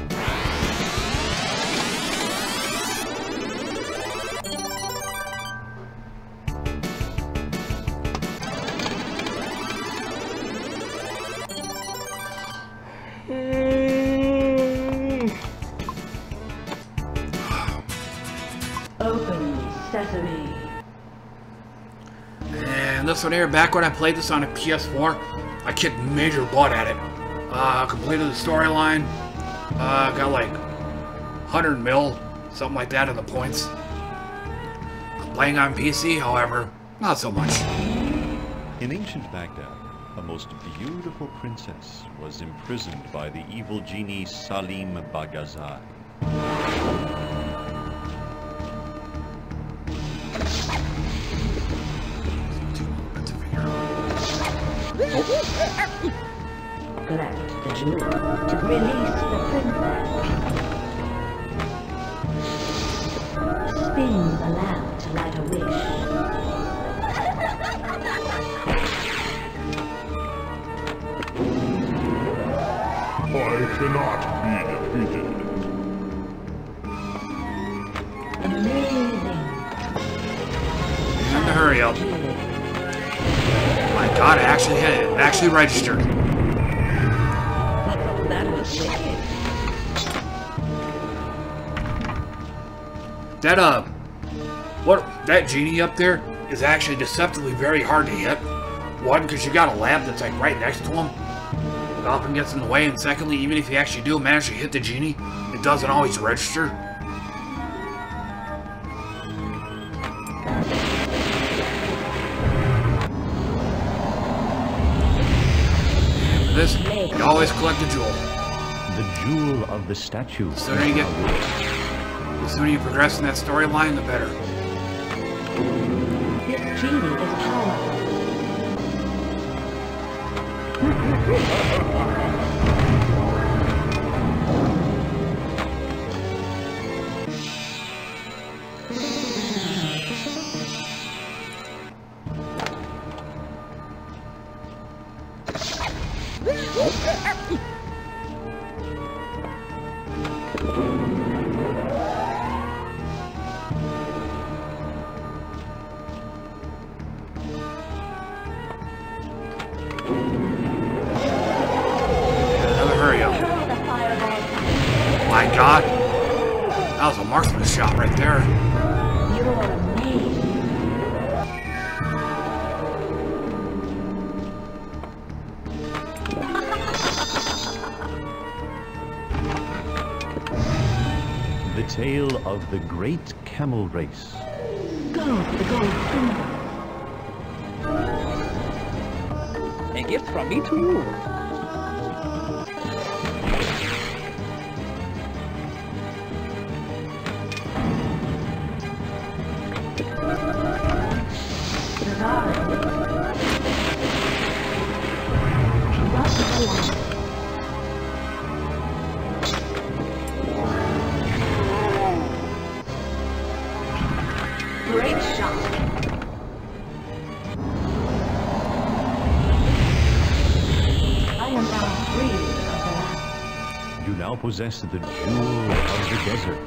Open sesame. And this one here, back when I played this on a PS4, I kicked major butt at it. Completed the storyline. Got like 100 mil, something like that in the points. Playing on PC, however, not so much. In ancient Baghdad, a most beautiful princess was imprisoned by the evil genie Salim Bagazai. Collect the jewel to release the princess. Spin the lamp to light a wish. I cannot be defeated. Amazing. Time to hurry up. My god, I actually had it. It actually registered. That was wicked. That genie up there is actually deceptively very hard to hit. One, because you got a lab that's like right next to him. It often gets in the way, and secondly, even if you actually do manage to hit the genie, it doesn't always register. And for this, you always collect a jewel. The jewel of the statue. The sooner you progress in that storyline, the better. This genie is powerful. That was a marksman shot right there. You're amazing. The tale of the great camel race. Go for the gold Pinball. A gift from me to you. Great shot. I am now free of the last. You now possess the jewel of the desert.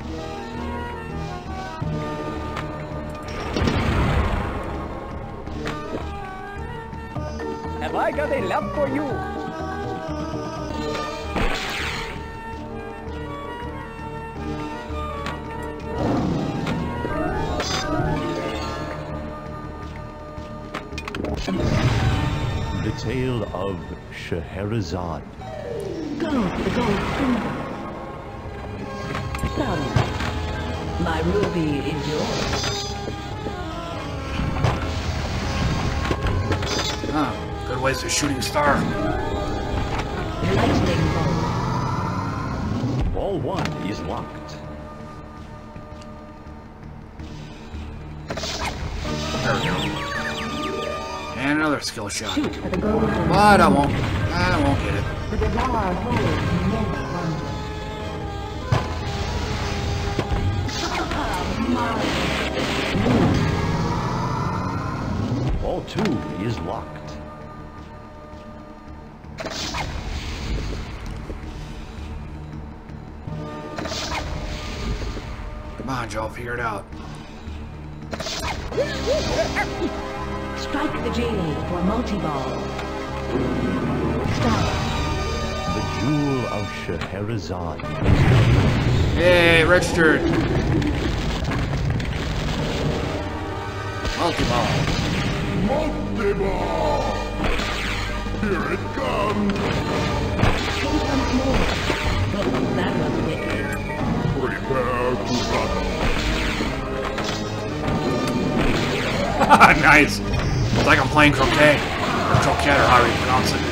Have I got a love for you? The tale of Scheherazade. Go for the gold Pinball. Sorry. My ruby is yours. Huh. Good ways to shooting star. Lightning bolt. Ball 1 is locked. There we go. And another skill shot. Shoot for the gold. But I won't get it. The bazaar holds many wonders. Ball 2 is locked. Come on, Joe, figure it out. Strike the genie for multi-ball. Stop. The jewel of Scheherazade. Hey, registered. Multi-ball. Multi-ball! Here it comes! Think once more. Oh, that was wicked. Prepare to battle. Nice. It's like I'm playing croquet. Or croquet, or however you pronounce it.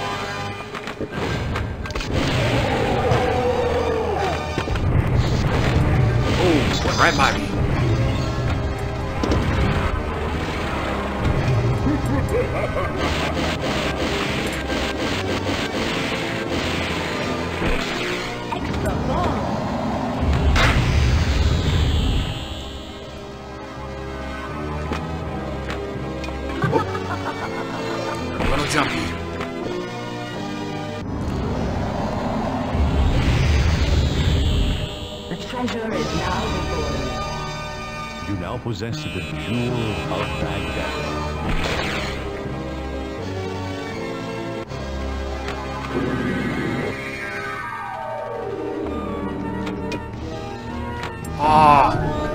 Oh, went right by me. Extra ball. A little jumpy. The treasure is now before you. You now possess the jewel of Baghdad. Ah.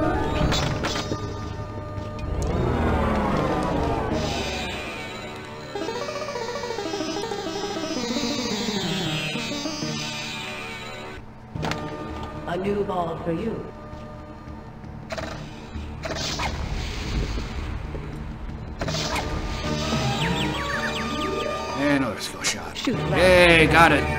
A new ball for you. And another skill shot. Shoot. Hey, got it.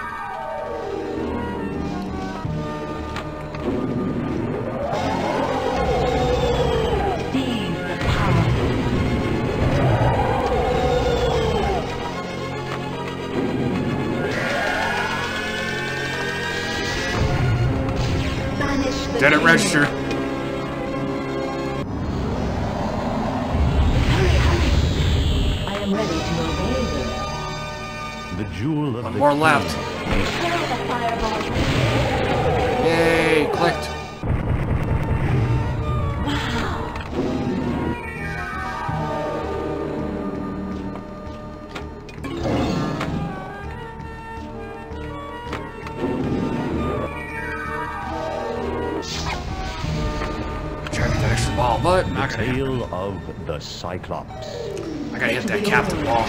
Seize the power. Banish the Did it register? Hurry, hurry. I am ready to obey you. The jewel of One the more king. left. Throw the fireball. Yay, clicked. Captain Ball, but not the gonna tale of the Cyclops. I gotta hit that Captain Ball.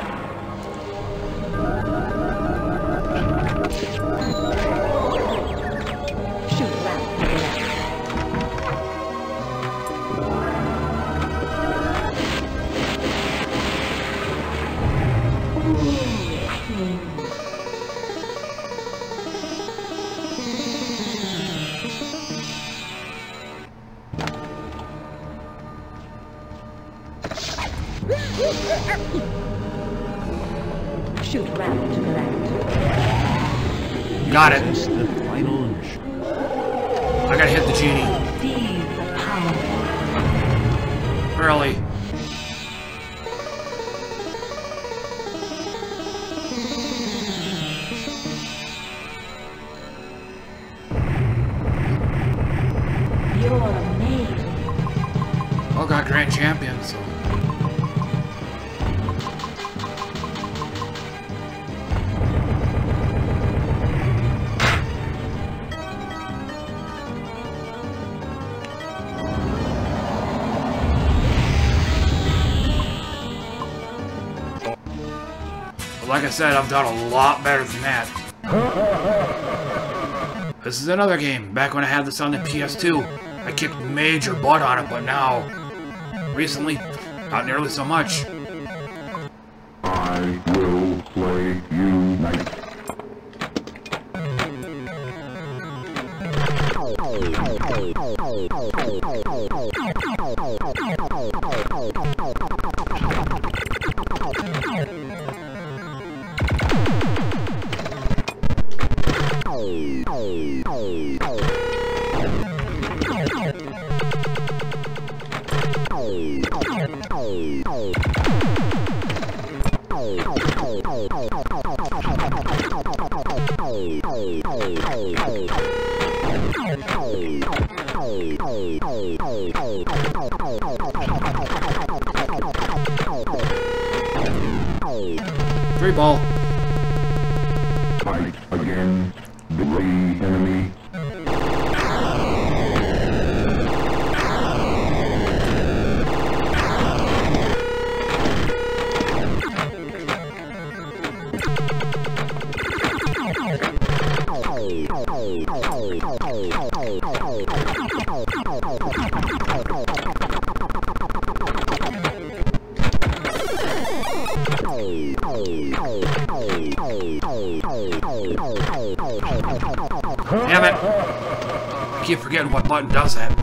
Shoot left to the left. Shoot left to the left. Got it. It's the final. I gotta hit the genie. Feel the power. Early. You're amazing. Oh, got Grand Champion, so. Like I said, I've done a lot better than that. This is another game. Back when I had this on the PS2, I kicked major butt on it, but now, recently, not nearly so much. I will play you nice. Free ball. Fight against the enemy. Damn it! I keep forgetting what button does that.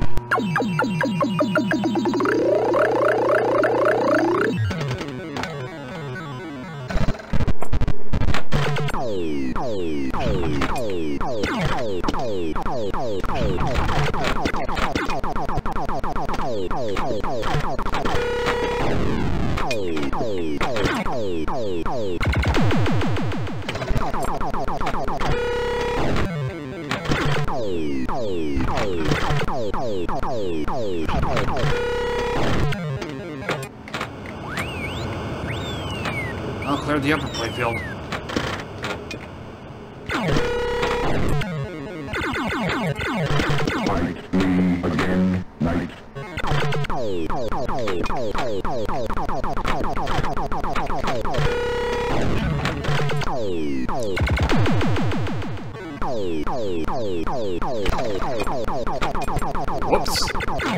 I'll clear the upper playfield. Fight me again, knight. Whoops.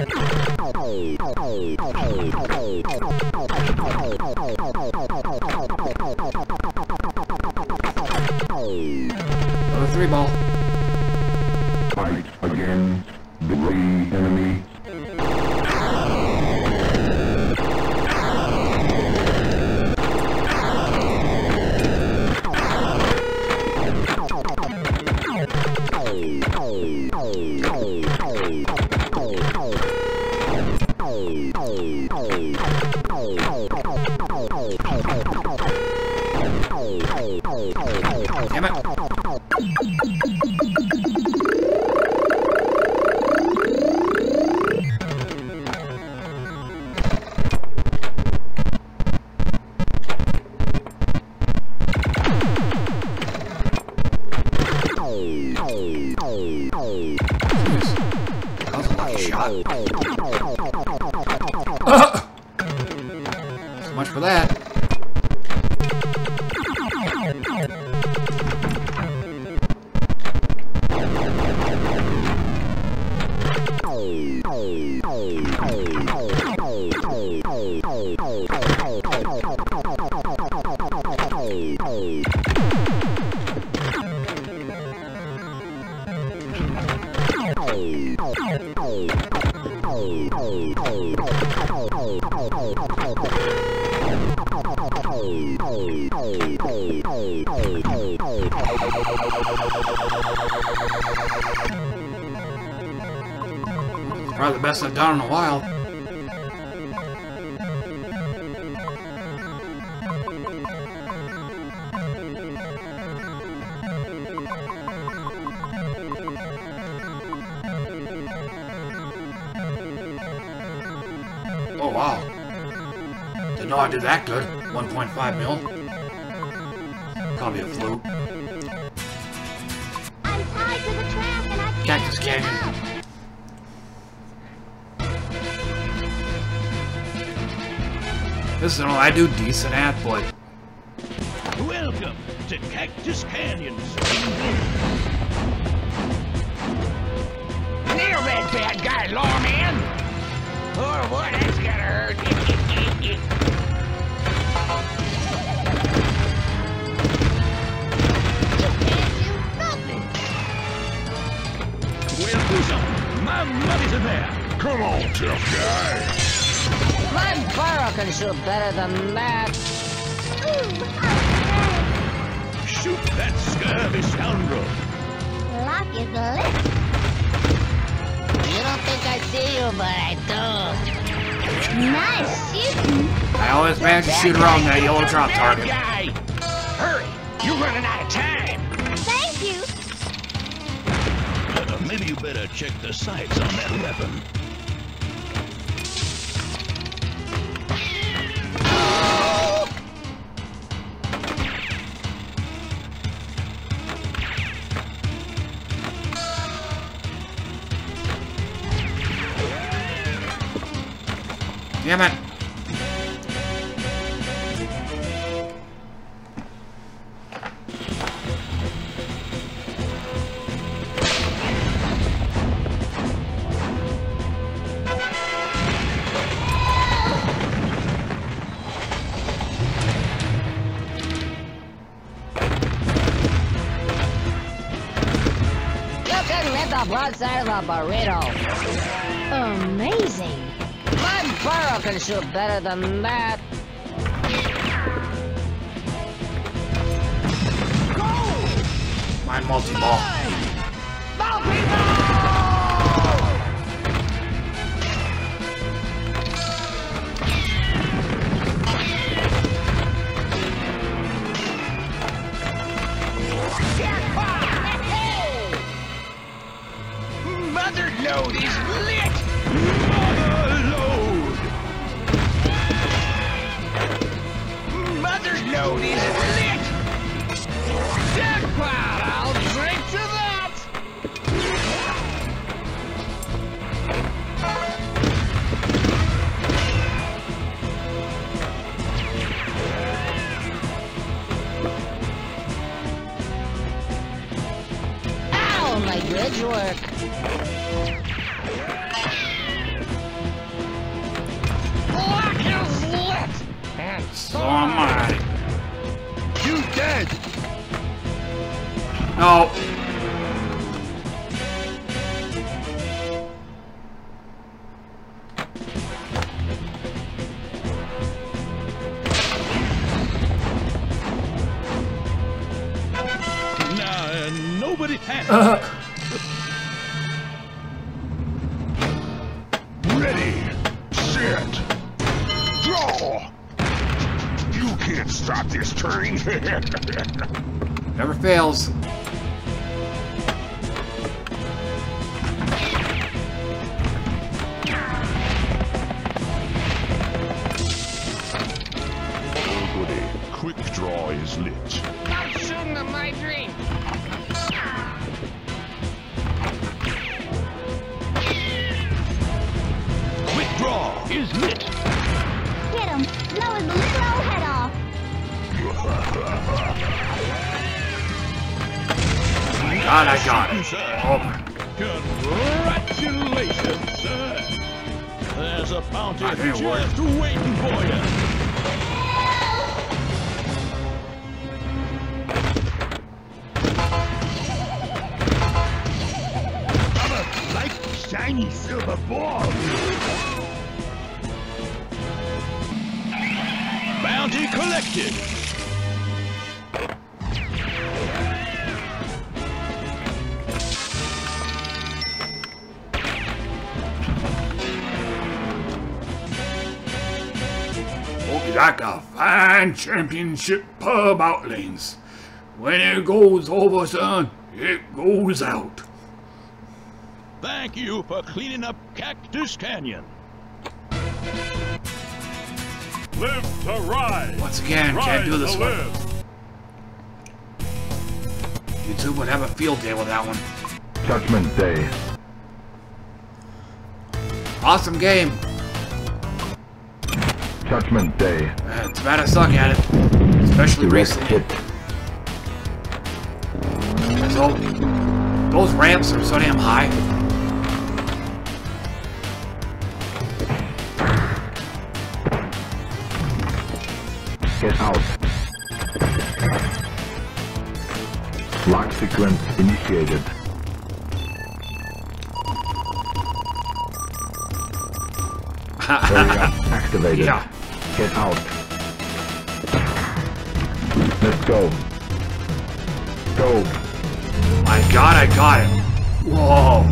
Another three ball. Fight against the enemy. Damn it. Jeez. That was a lucky shot. for that. Probably the best I've done in a while. Oh wow. Didn't know I did that good. 1.5 mil. Probably a fluke. I'm tied to the track and I can't Cactus Canyon. get up. This is all I do decent at, but Welcome to Cactus Canyon. Nail that bad guy, lawman! Oh boy, that's gotta hurt. Well, do something. My money's in there. Come on, tough guy. My burrow can shoot better than that. Shoot that scurvy scoundrel. Lock is lit. You don't think I see you, but I do. Nice shooting. I always manage to shoot around that yellow drop target. Guy. Hurry, you're running out of time. Thank you. Maybe you better check the sights on that weapon. Damn it. You can hit the broadside of a burrito. Amazing. My burrow can shoot better than that. My multi-ball. Mother load is lit! Mother load! Mother's load is lit! Jackpot! I'll drink to that! Ow, my bridge work. Black is lit! And So am I. You dead? No. Nah, nobody panic. Ready, set, draw. You can't stop this train. Never fails. Goody, quick draw is lit. I'm shooting at my dream! Quick draw is lit. Get him. Lower the lid. God, I got it. Over. Congratulations, sir. There's a bounty just waiting for you. Like shiny silver ball. Bounty collected. Like a fine championship pub outlanes. When it goes over, son, it goes out. Thank you for cleaning up Cactus Canyon. Live to ride. Once again, can't do this one. YouTube would have a field day with that one. Judgment Day. Awesome game. Judgment Day. It's bad I suck at it, especially recently. So, those ramps are so damn high. Get out. Lock sequence initiated. Area activated. Yeah. Get out. Let's go. Go. My God, I got it. Whoa.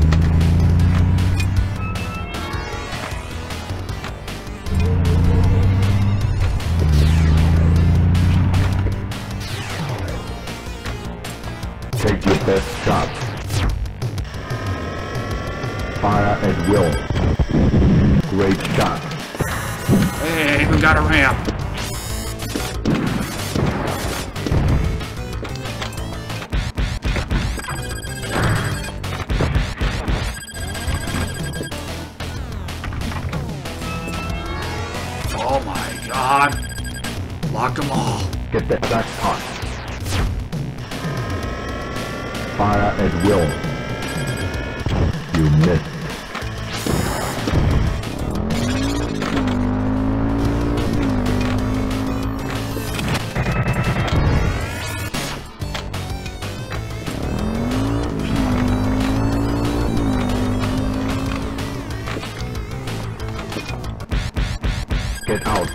Take your best shot. Fire at will. Great shot. Hey, we got a ramp. Oh my God. Lock them all. Get that jackpot. Fire at will. You missed. Get out.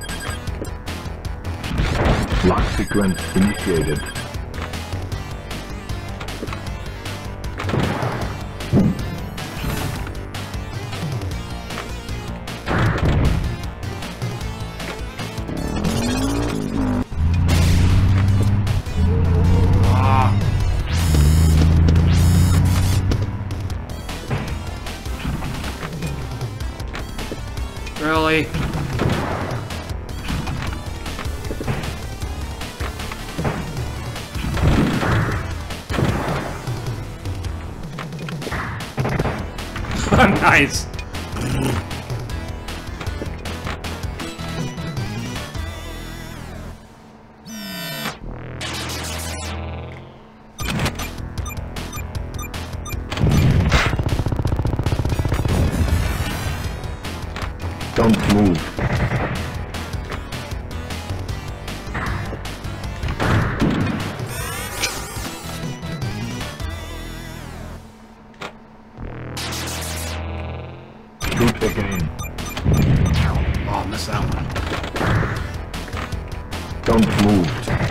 Lock sequence initiated. Really? Nice. Don't move. Shoot again. Oh, I missed that one. Don't move.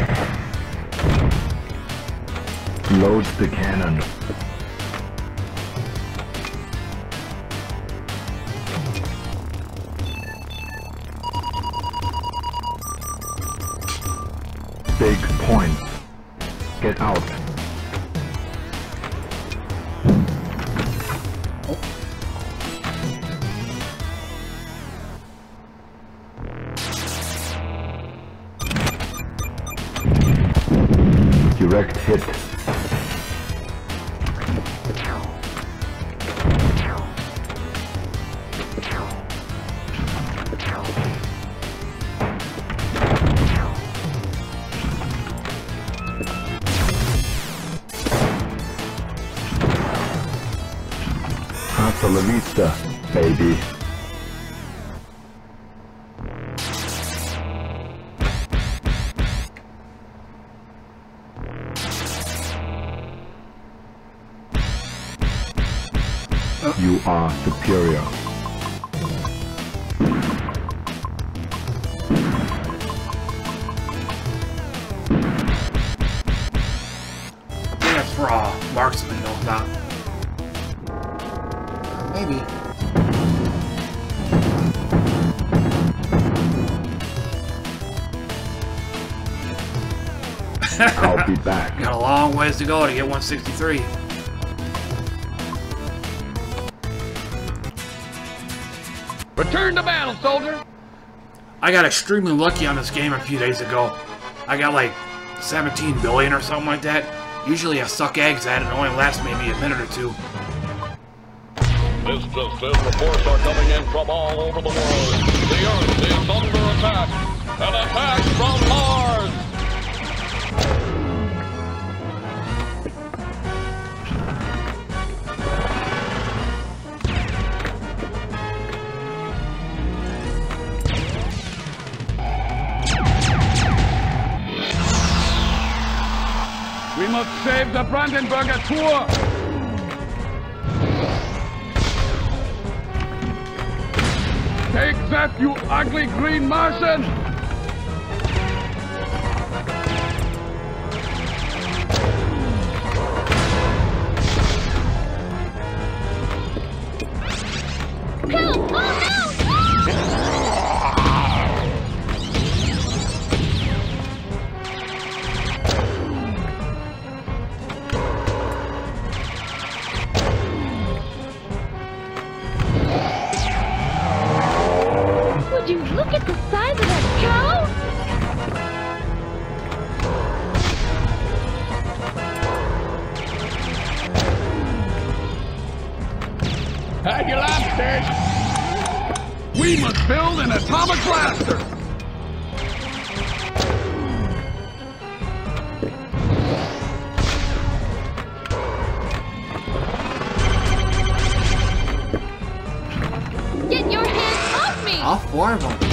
Load the cannon. Big point. Get out. Direct hit. Hasta la vista, baby. You are superior. I think that's for marksman, no, not. Maybe. I'll be back. Got a long ways to go to get 163. Return to battle, soldier! I got extremely lucky on this game a few days ago. I got like 17 billion or something like that. Usually I suck eggs at it and it only lasts maybe a minute or two. This just says reports are coming in from all over the world. The Earth is under attack. An attack from Mars! We must save the Brandenburger Tor! Take that, you ugly green Martian! Help! Oh Would you look at the size of that cow? Hide your lobsters! We must build an atomic blaster! Get your hands off me! All four of them.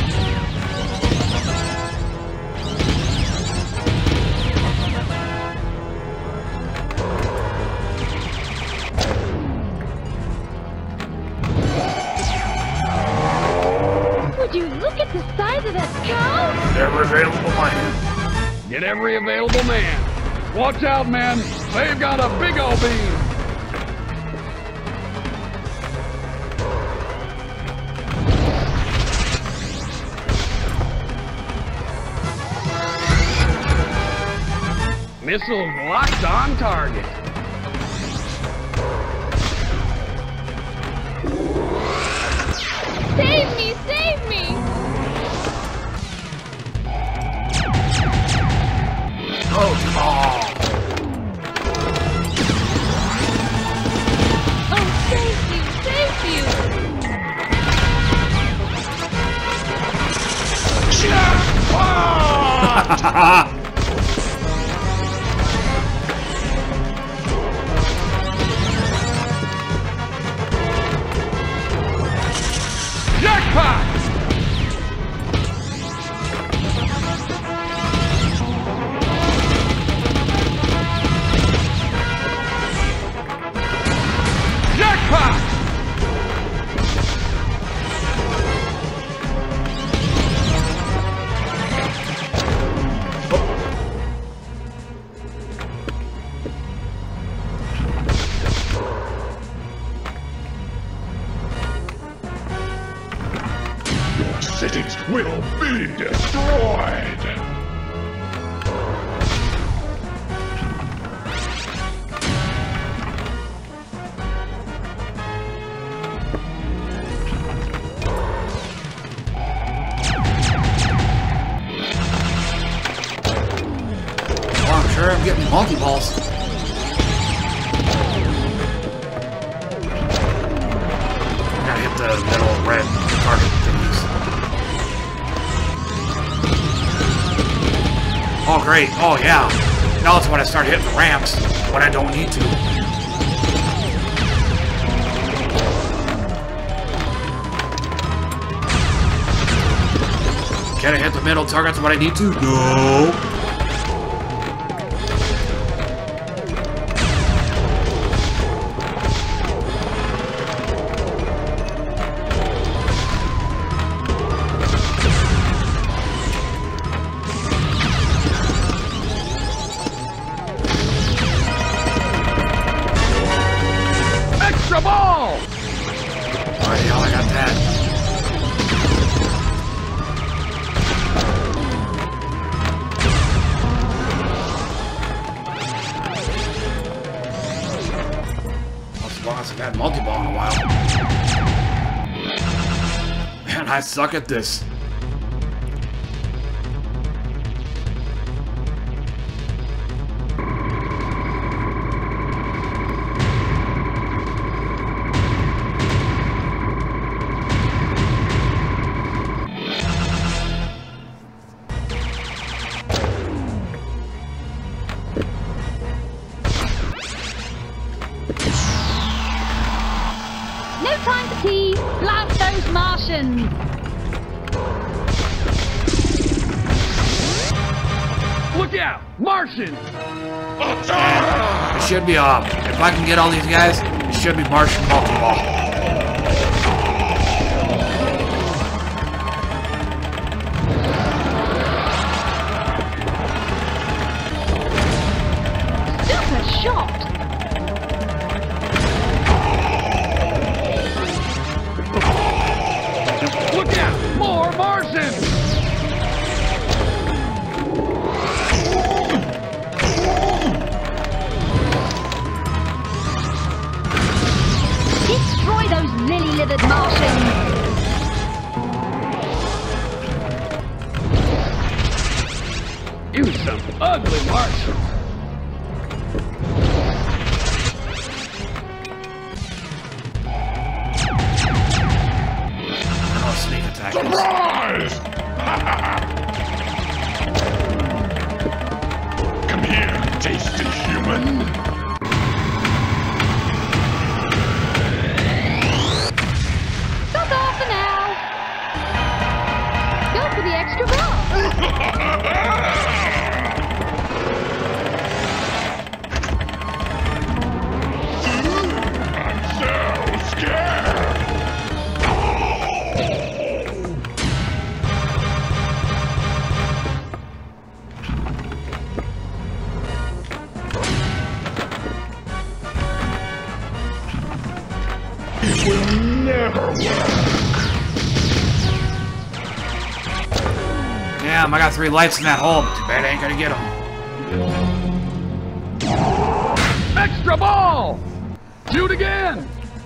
Would you look at the size of that cow? Every available man. Get every available man. Watch out, men. They've got a big old beam. Missiles locked on target. Save me! Save me! Oh, come on. Oh, thank you! Thank you! Jackpot! Jackpot! Cities will be destroyed! Oh, I'm sure I'm getting multi-balls. Gotta hit the middle red target thingies. Oh, great. Oh, yeah. Now it's when I start hitting the ramps when I don't need to. Can I hit the middle targets when I need to? No. Extra ball! Alright, y'all, I got that. I've had multi-ball in a while. Man, I suck at this. Time for tea. Blast those Martians. Look out! Martian! It should be, if I can get all these guys, it should be Martian multi-ball. Super shot. Look out! More Martians! Destroy those lily-livered Martians! You some ugly Martians! Sneak attack. Surprise! Come here, tasty human. Stop off for now! Go for the extra ball! I'm so scared. It will never work. Damn, I got 3 lights in that hole, but too bad I ain't gonna get them. Extra ball! Shoot again!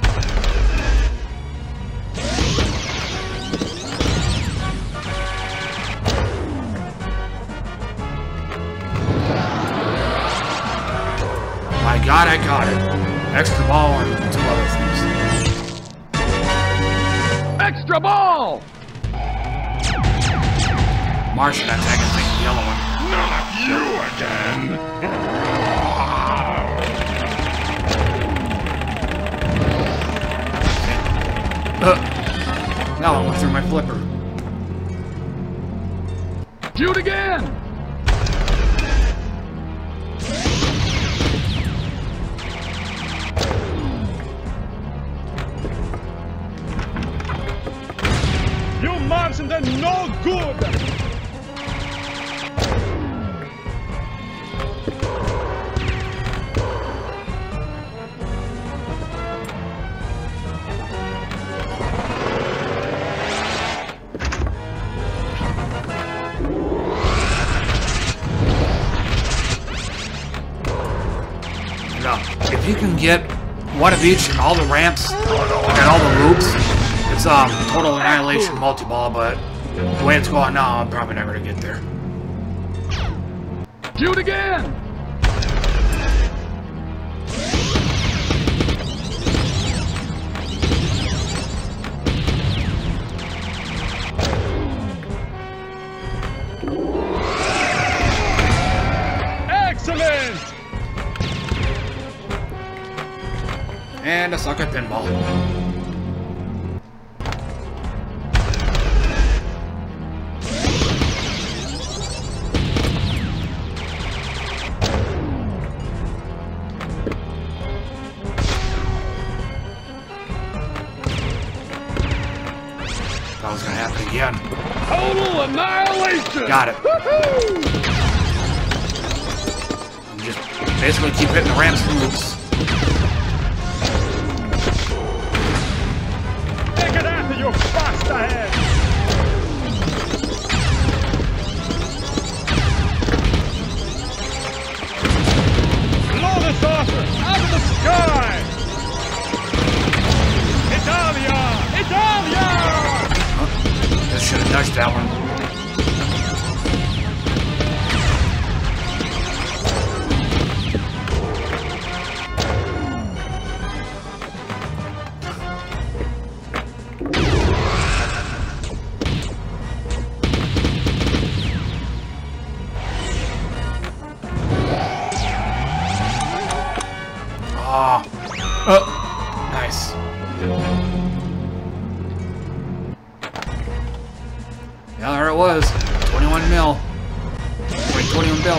My God, I got it. Extra ball and 2 other things. Extra ball! Martian attack and take the yellow one. Not you again. Now I went through my flipper. Shoot again! You Martians are no good! If you can get one of each in all the ramps and all the loops, it's total annihilation multi-ball, but the way it's going now, I'm probably never gonna get there. Shoot again! Excellent! And a suck at pinball. Thought it was gonna happen again. Total annihilation! Got it. And just basically keep hitting the ramps and loops. Take it after you fast ahead! Blow the saucer out of the sky! Italia! Italia! This should have touched that one. Oh, nice. Yeah, there it was. 21 mil. 21 bill.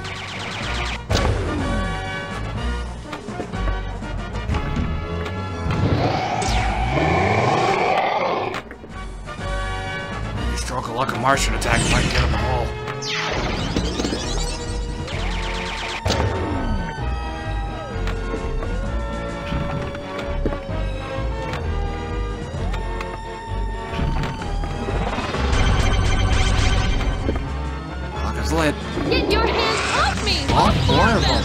You stroke a luck of Martian attack if I can get in the hole. Get your hands off me! Oh, horrible.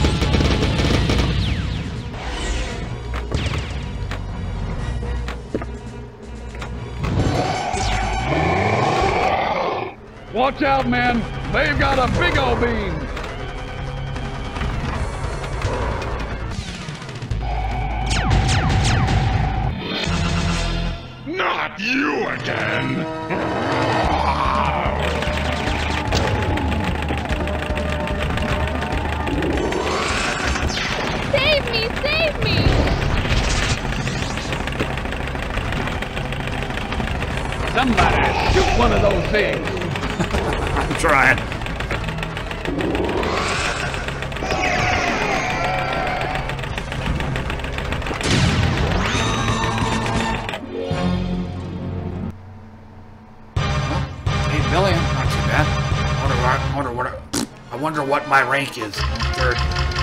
Watch out, man! They've got a big old beam! Not you again! Save me! Save me! Somebody shoot one of those things! I'm trying. $8 billion, not too bad. I wonder what my rank is. Third.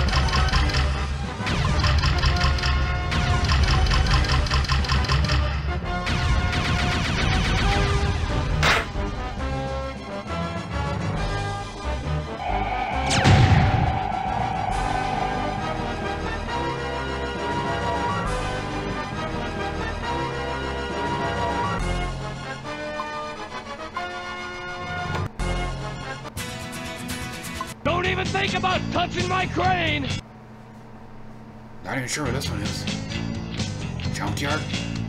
Don't even think about touching my crane! Not even sure what this one is. Junkyard?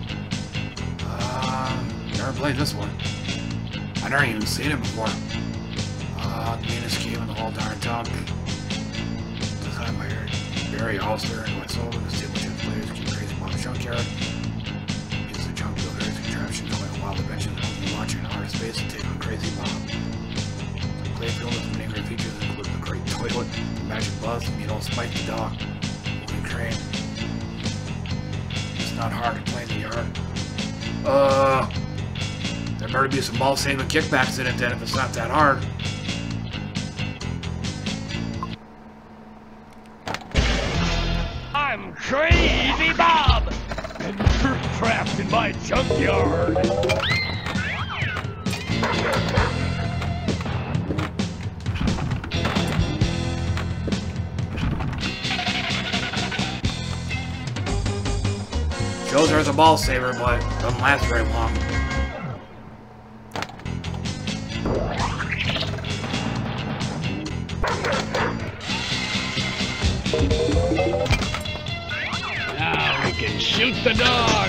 Never played this one. I never even seen it before. The meanest game in the whole darn town. Designed by Barry Alster and my soul and the table chip players keep crazy about Junkyard. It's a junk builder's contraption going on wild adventures and launching in outer space and take on crazy bomb. The playfield with many great features include the great toilet, the magic buzz, and you don't spike the dog. Moving crane. It's not hard to play in the yard. There better be some ball saving kickbacks in it then if it's not that hard. I'm Crazy Bob! And you're trapped in my junkyard! Shows her as a ball saver, but doesn't last very long. Now we can shoot the dog!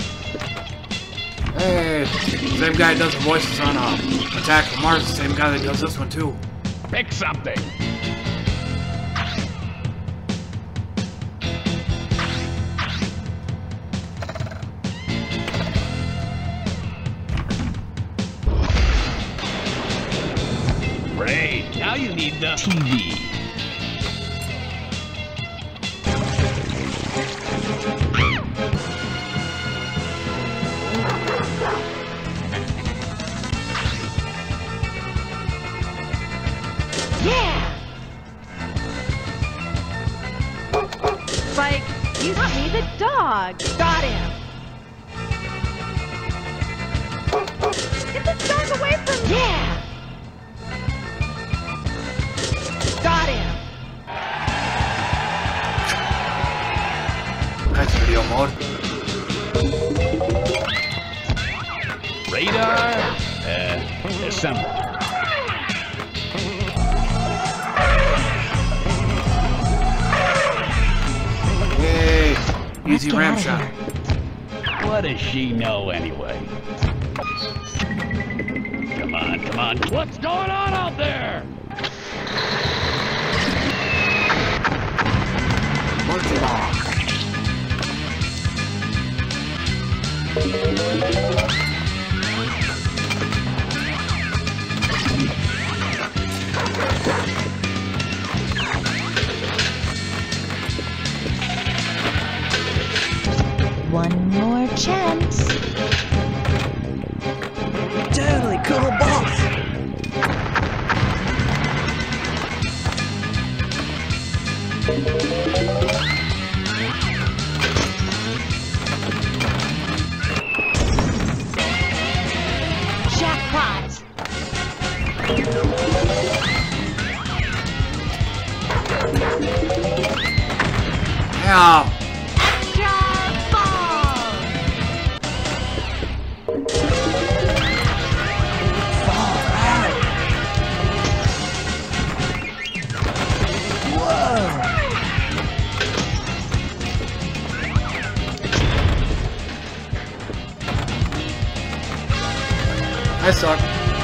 Hey, same guy that does the voices on Attack from Mars, the same guy that does this one too. Pick something! Great, now you need the TV. dog. Got him. Get this dog away from me. Yeah. Got him. Nice video mode. Radar, assembled. Yay! Easy ramp shot. What does she know anyway? Come on, come on. What's going on out there? Monkey ball. One more chance. Totally cool boss. Jackpot. Yeah. I suck.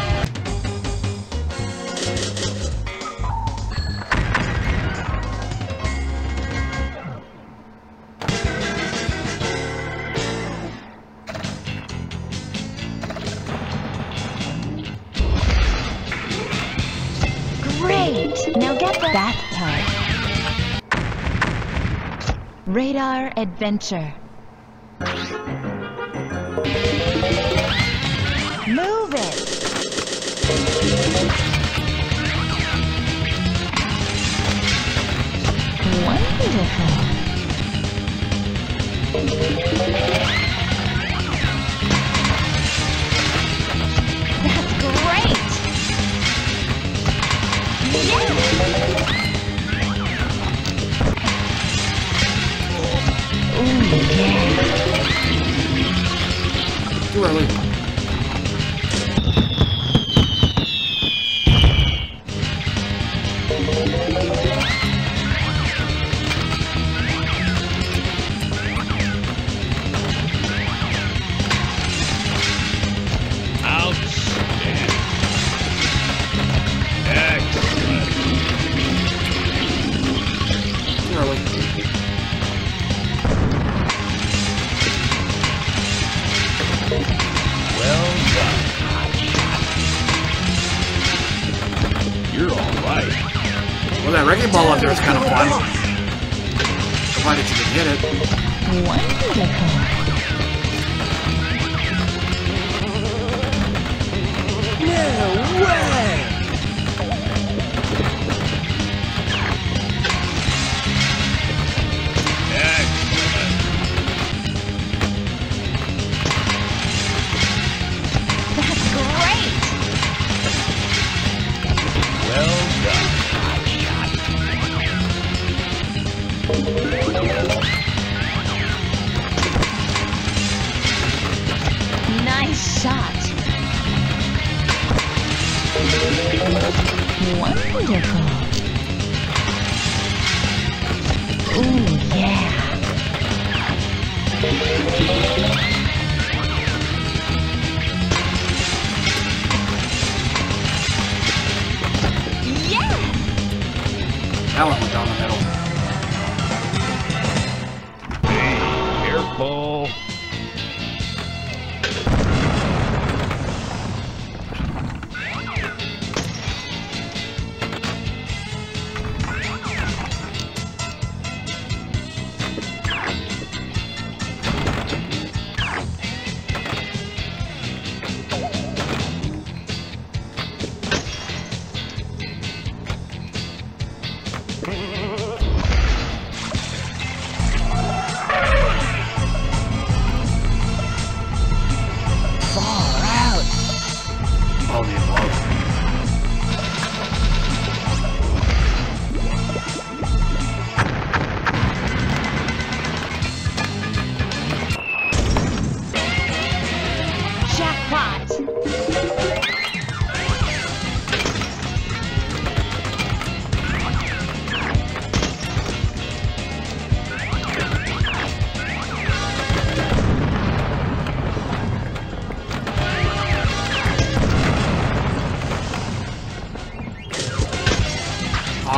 Great! Now get the bathtub. Radar adventure. Move it! Wonderful! That's great! Yeah! Ooh, yeah! Too early. Well, that wrecking ball up there is kind of fun. Provided you can hit it. Wonderful. No way! That's great! Well done. Nice shot. Wonderful. Ooh, yeah. Yes! That one went down the middle. Careful.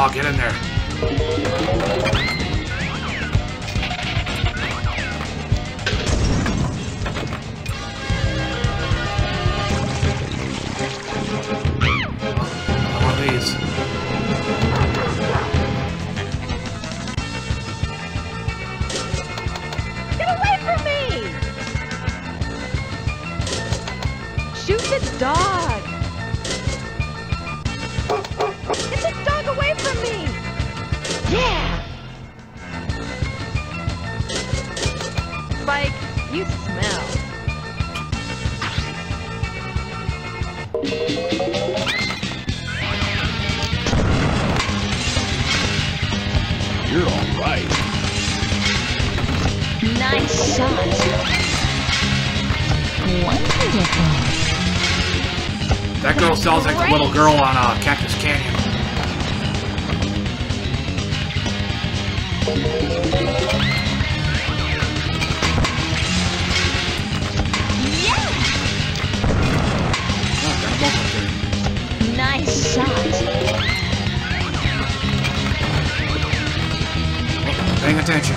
Pball, get in there. One of these. Get away from me! Shoot the dog! Get the dog away from me! Yeah! Spike, you smell. You're all right. Nice shot. Wonderful. That girl sounds like the little girl on Cactus Canyon. Yeah! Nice shot. Paying attention.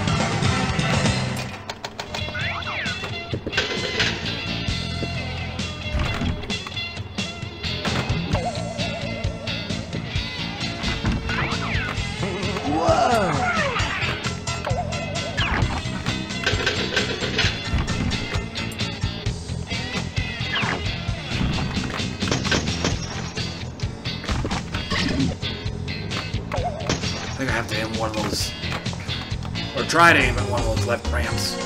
I think I have to aim one of those, or try to aim at one of those left ramps.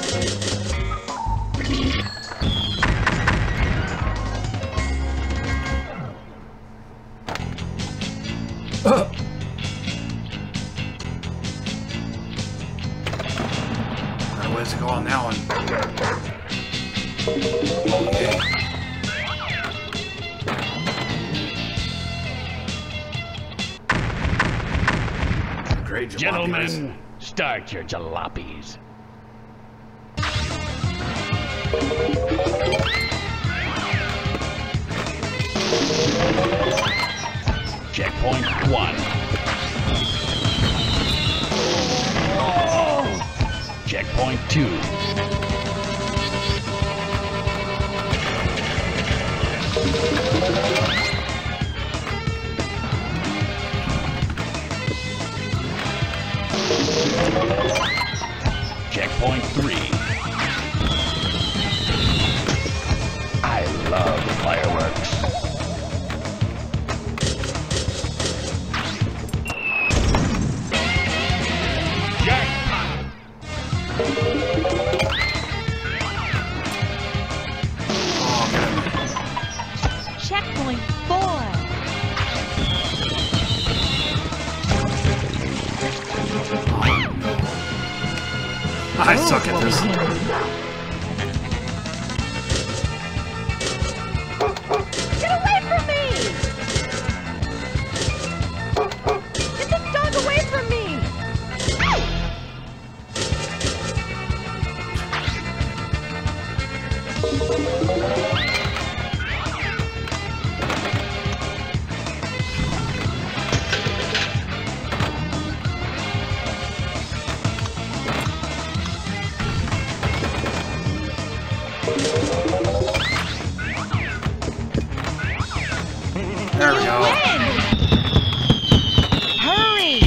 Got a ways to go on that one. Okay. Great jalopy. Gentlemen, start your jalopies. Checkpoint 1. Checkpoint 2. Checkpoint 3. I love fireworks. Jackpot! Checkpoint 4. I suck at this. Get away from me! Get the dog away from me! There we go. Hurry!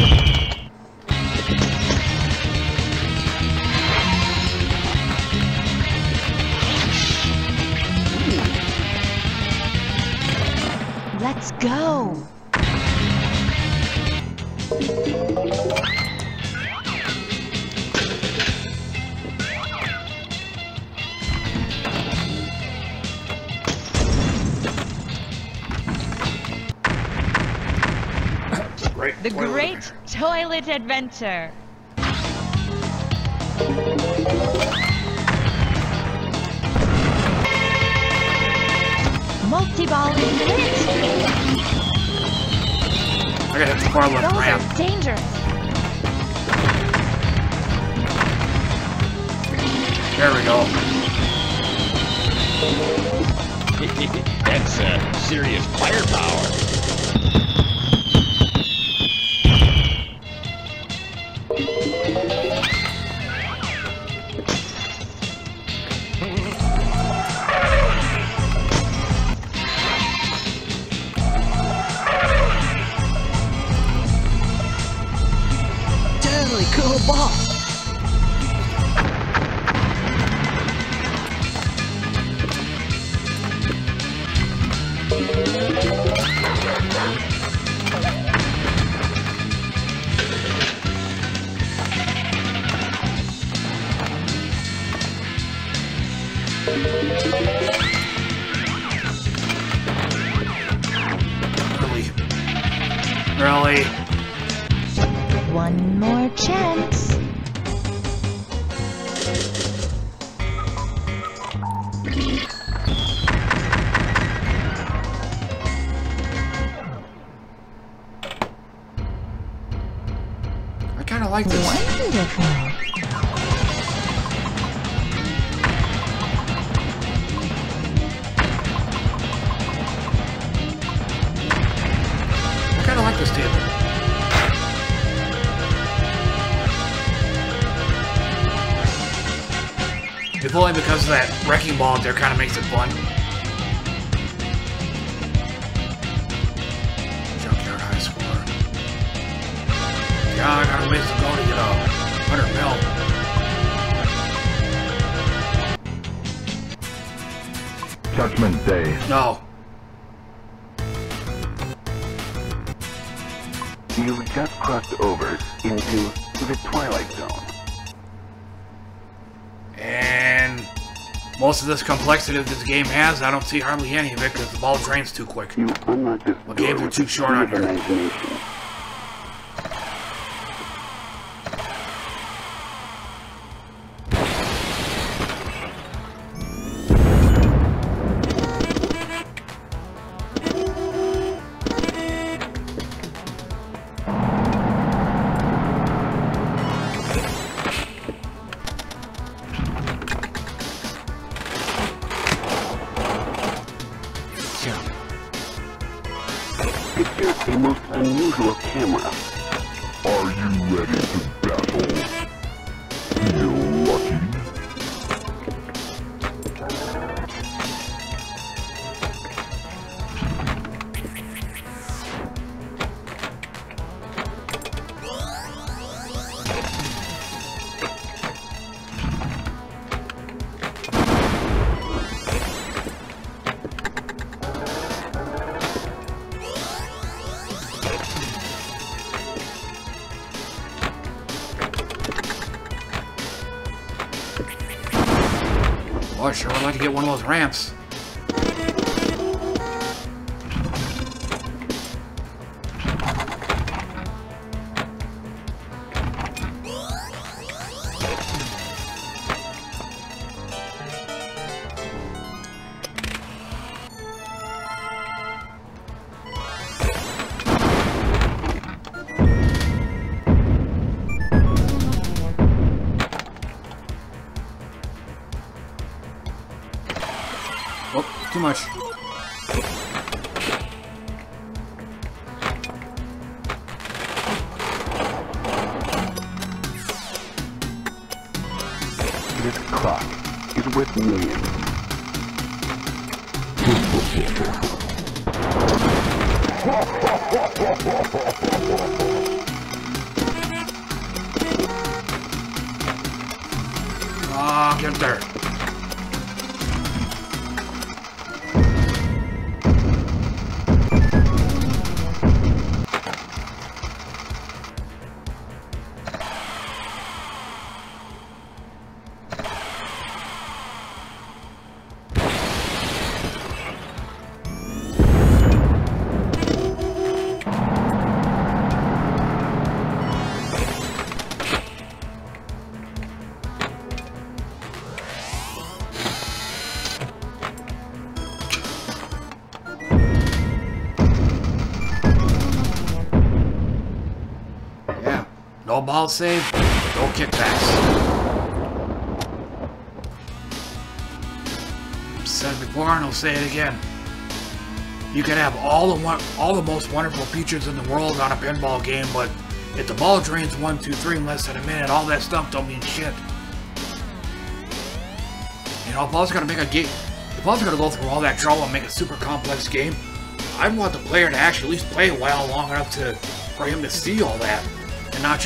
Let's go! The Great Toilet Adventure. Multi-ball is hit. I gotta hit the far left ramp. Those are dangerous. There we go. That's serious firepower. Really? One more chance. I kind of like this. Wonderful. I kind of like this table. If only because of that wrecking ball out there kind of makes it fun. Junkyard high score. Yeah, I got a ways to go to get a 100 mil. Judgment Day. No. You just crossed over into the Twilight Zone. And most of this complexity that this game has, I don't see hardly any of it because the ball drains too quick. You unlock this The games are too short on here. imagination. A most unusual camera. Are you ready to battle? Feel lucky? Oh, I sure would like to get one of those ramps. Oh, too much. This clock is worth millions. Ah, get there. No ball save, no kickbacks. I've said it before and I'll say it again. You can have all the most wonderful features in the world on a pinball game, but if the ball drains 1, 2, 3 in less than a minute, all that stuff don't mean shit. You know, if I was gonna make a game, if I was gonna go through all that trouble and make a super complex game, I'd want the player to actually at least play a while long enough for him to see all that. And not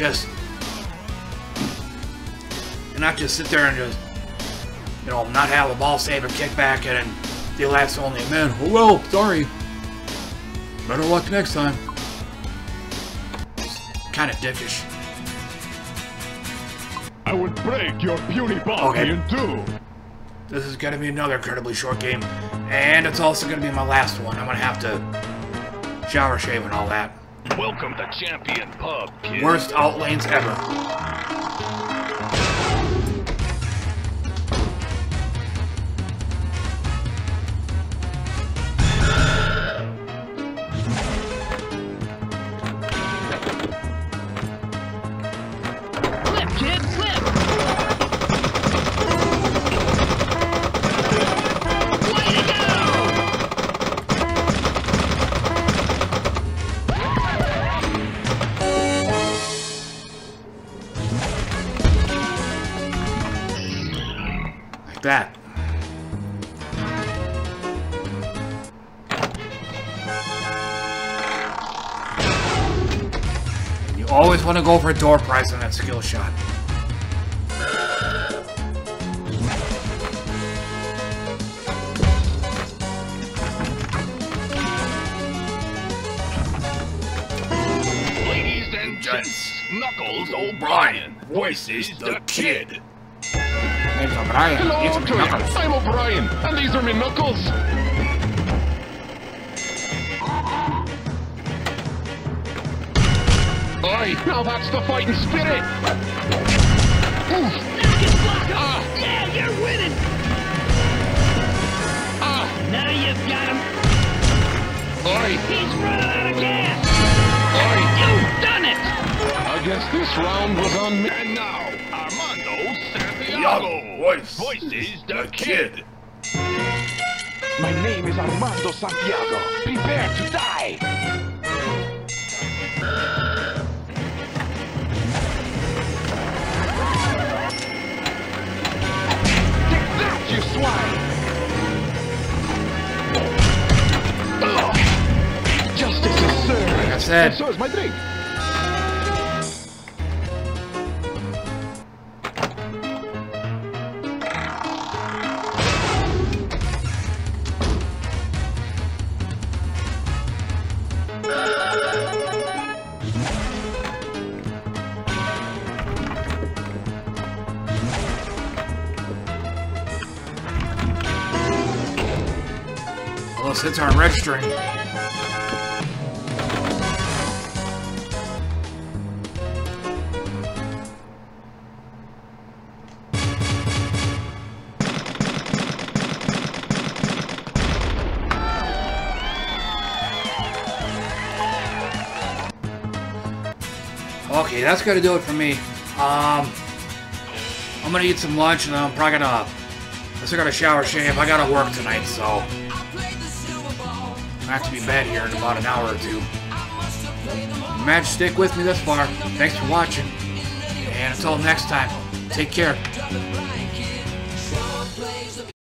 just sit there and just, you know, not have a ball save or kickback and then the last only a minute. Oh well, sorry. Better luck next time. It's kind of dickish. I would break your puny body in two. This is going to be another incredibly short game, and it's also going to be my last one. I'm going to have to shower, shave, and all that. Welcome to Champion Pub, kid. Worst outlanes ever. Flip, kid, flip! Way to go! Like that. And you always want to go for a door prize on that skill shot. Ladies and gents, Knuckles O'Brien voices the kid. Name's O'Brien. Hello These are to my you. knuckles. I'm O'Brien, and these are me knuckles. Aye, now that's the fighting spirit. Oof. Yeah, you're winning! Now you've got him! Aye. He's running out of gas! Aye. You've done it! I guess this round was on me. And now, Armando Santiago voices the kid. My name is Armando Santiago. Prepare to die. Take that, you swine! Justice is served. Like I said. And so is my drink. Well, those hits aren't registering. Okay, that's gonna do it for me. I'm gonna eat some lunch and then I'm probably gonna. I still gotta shower, shave. I gotta work tonight, so I have to be in bed here in about an hour or two. Managed to stick with me this far. Thanks for watching, and until next time, take care.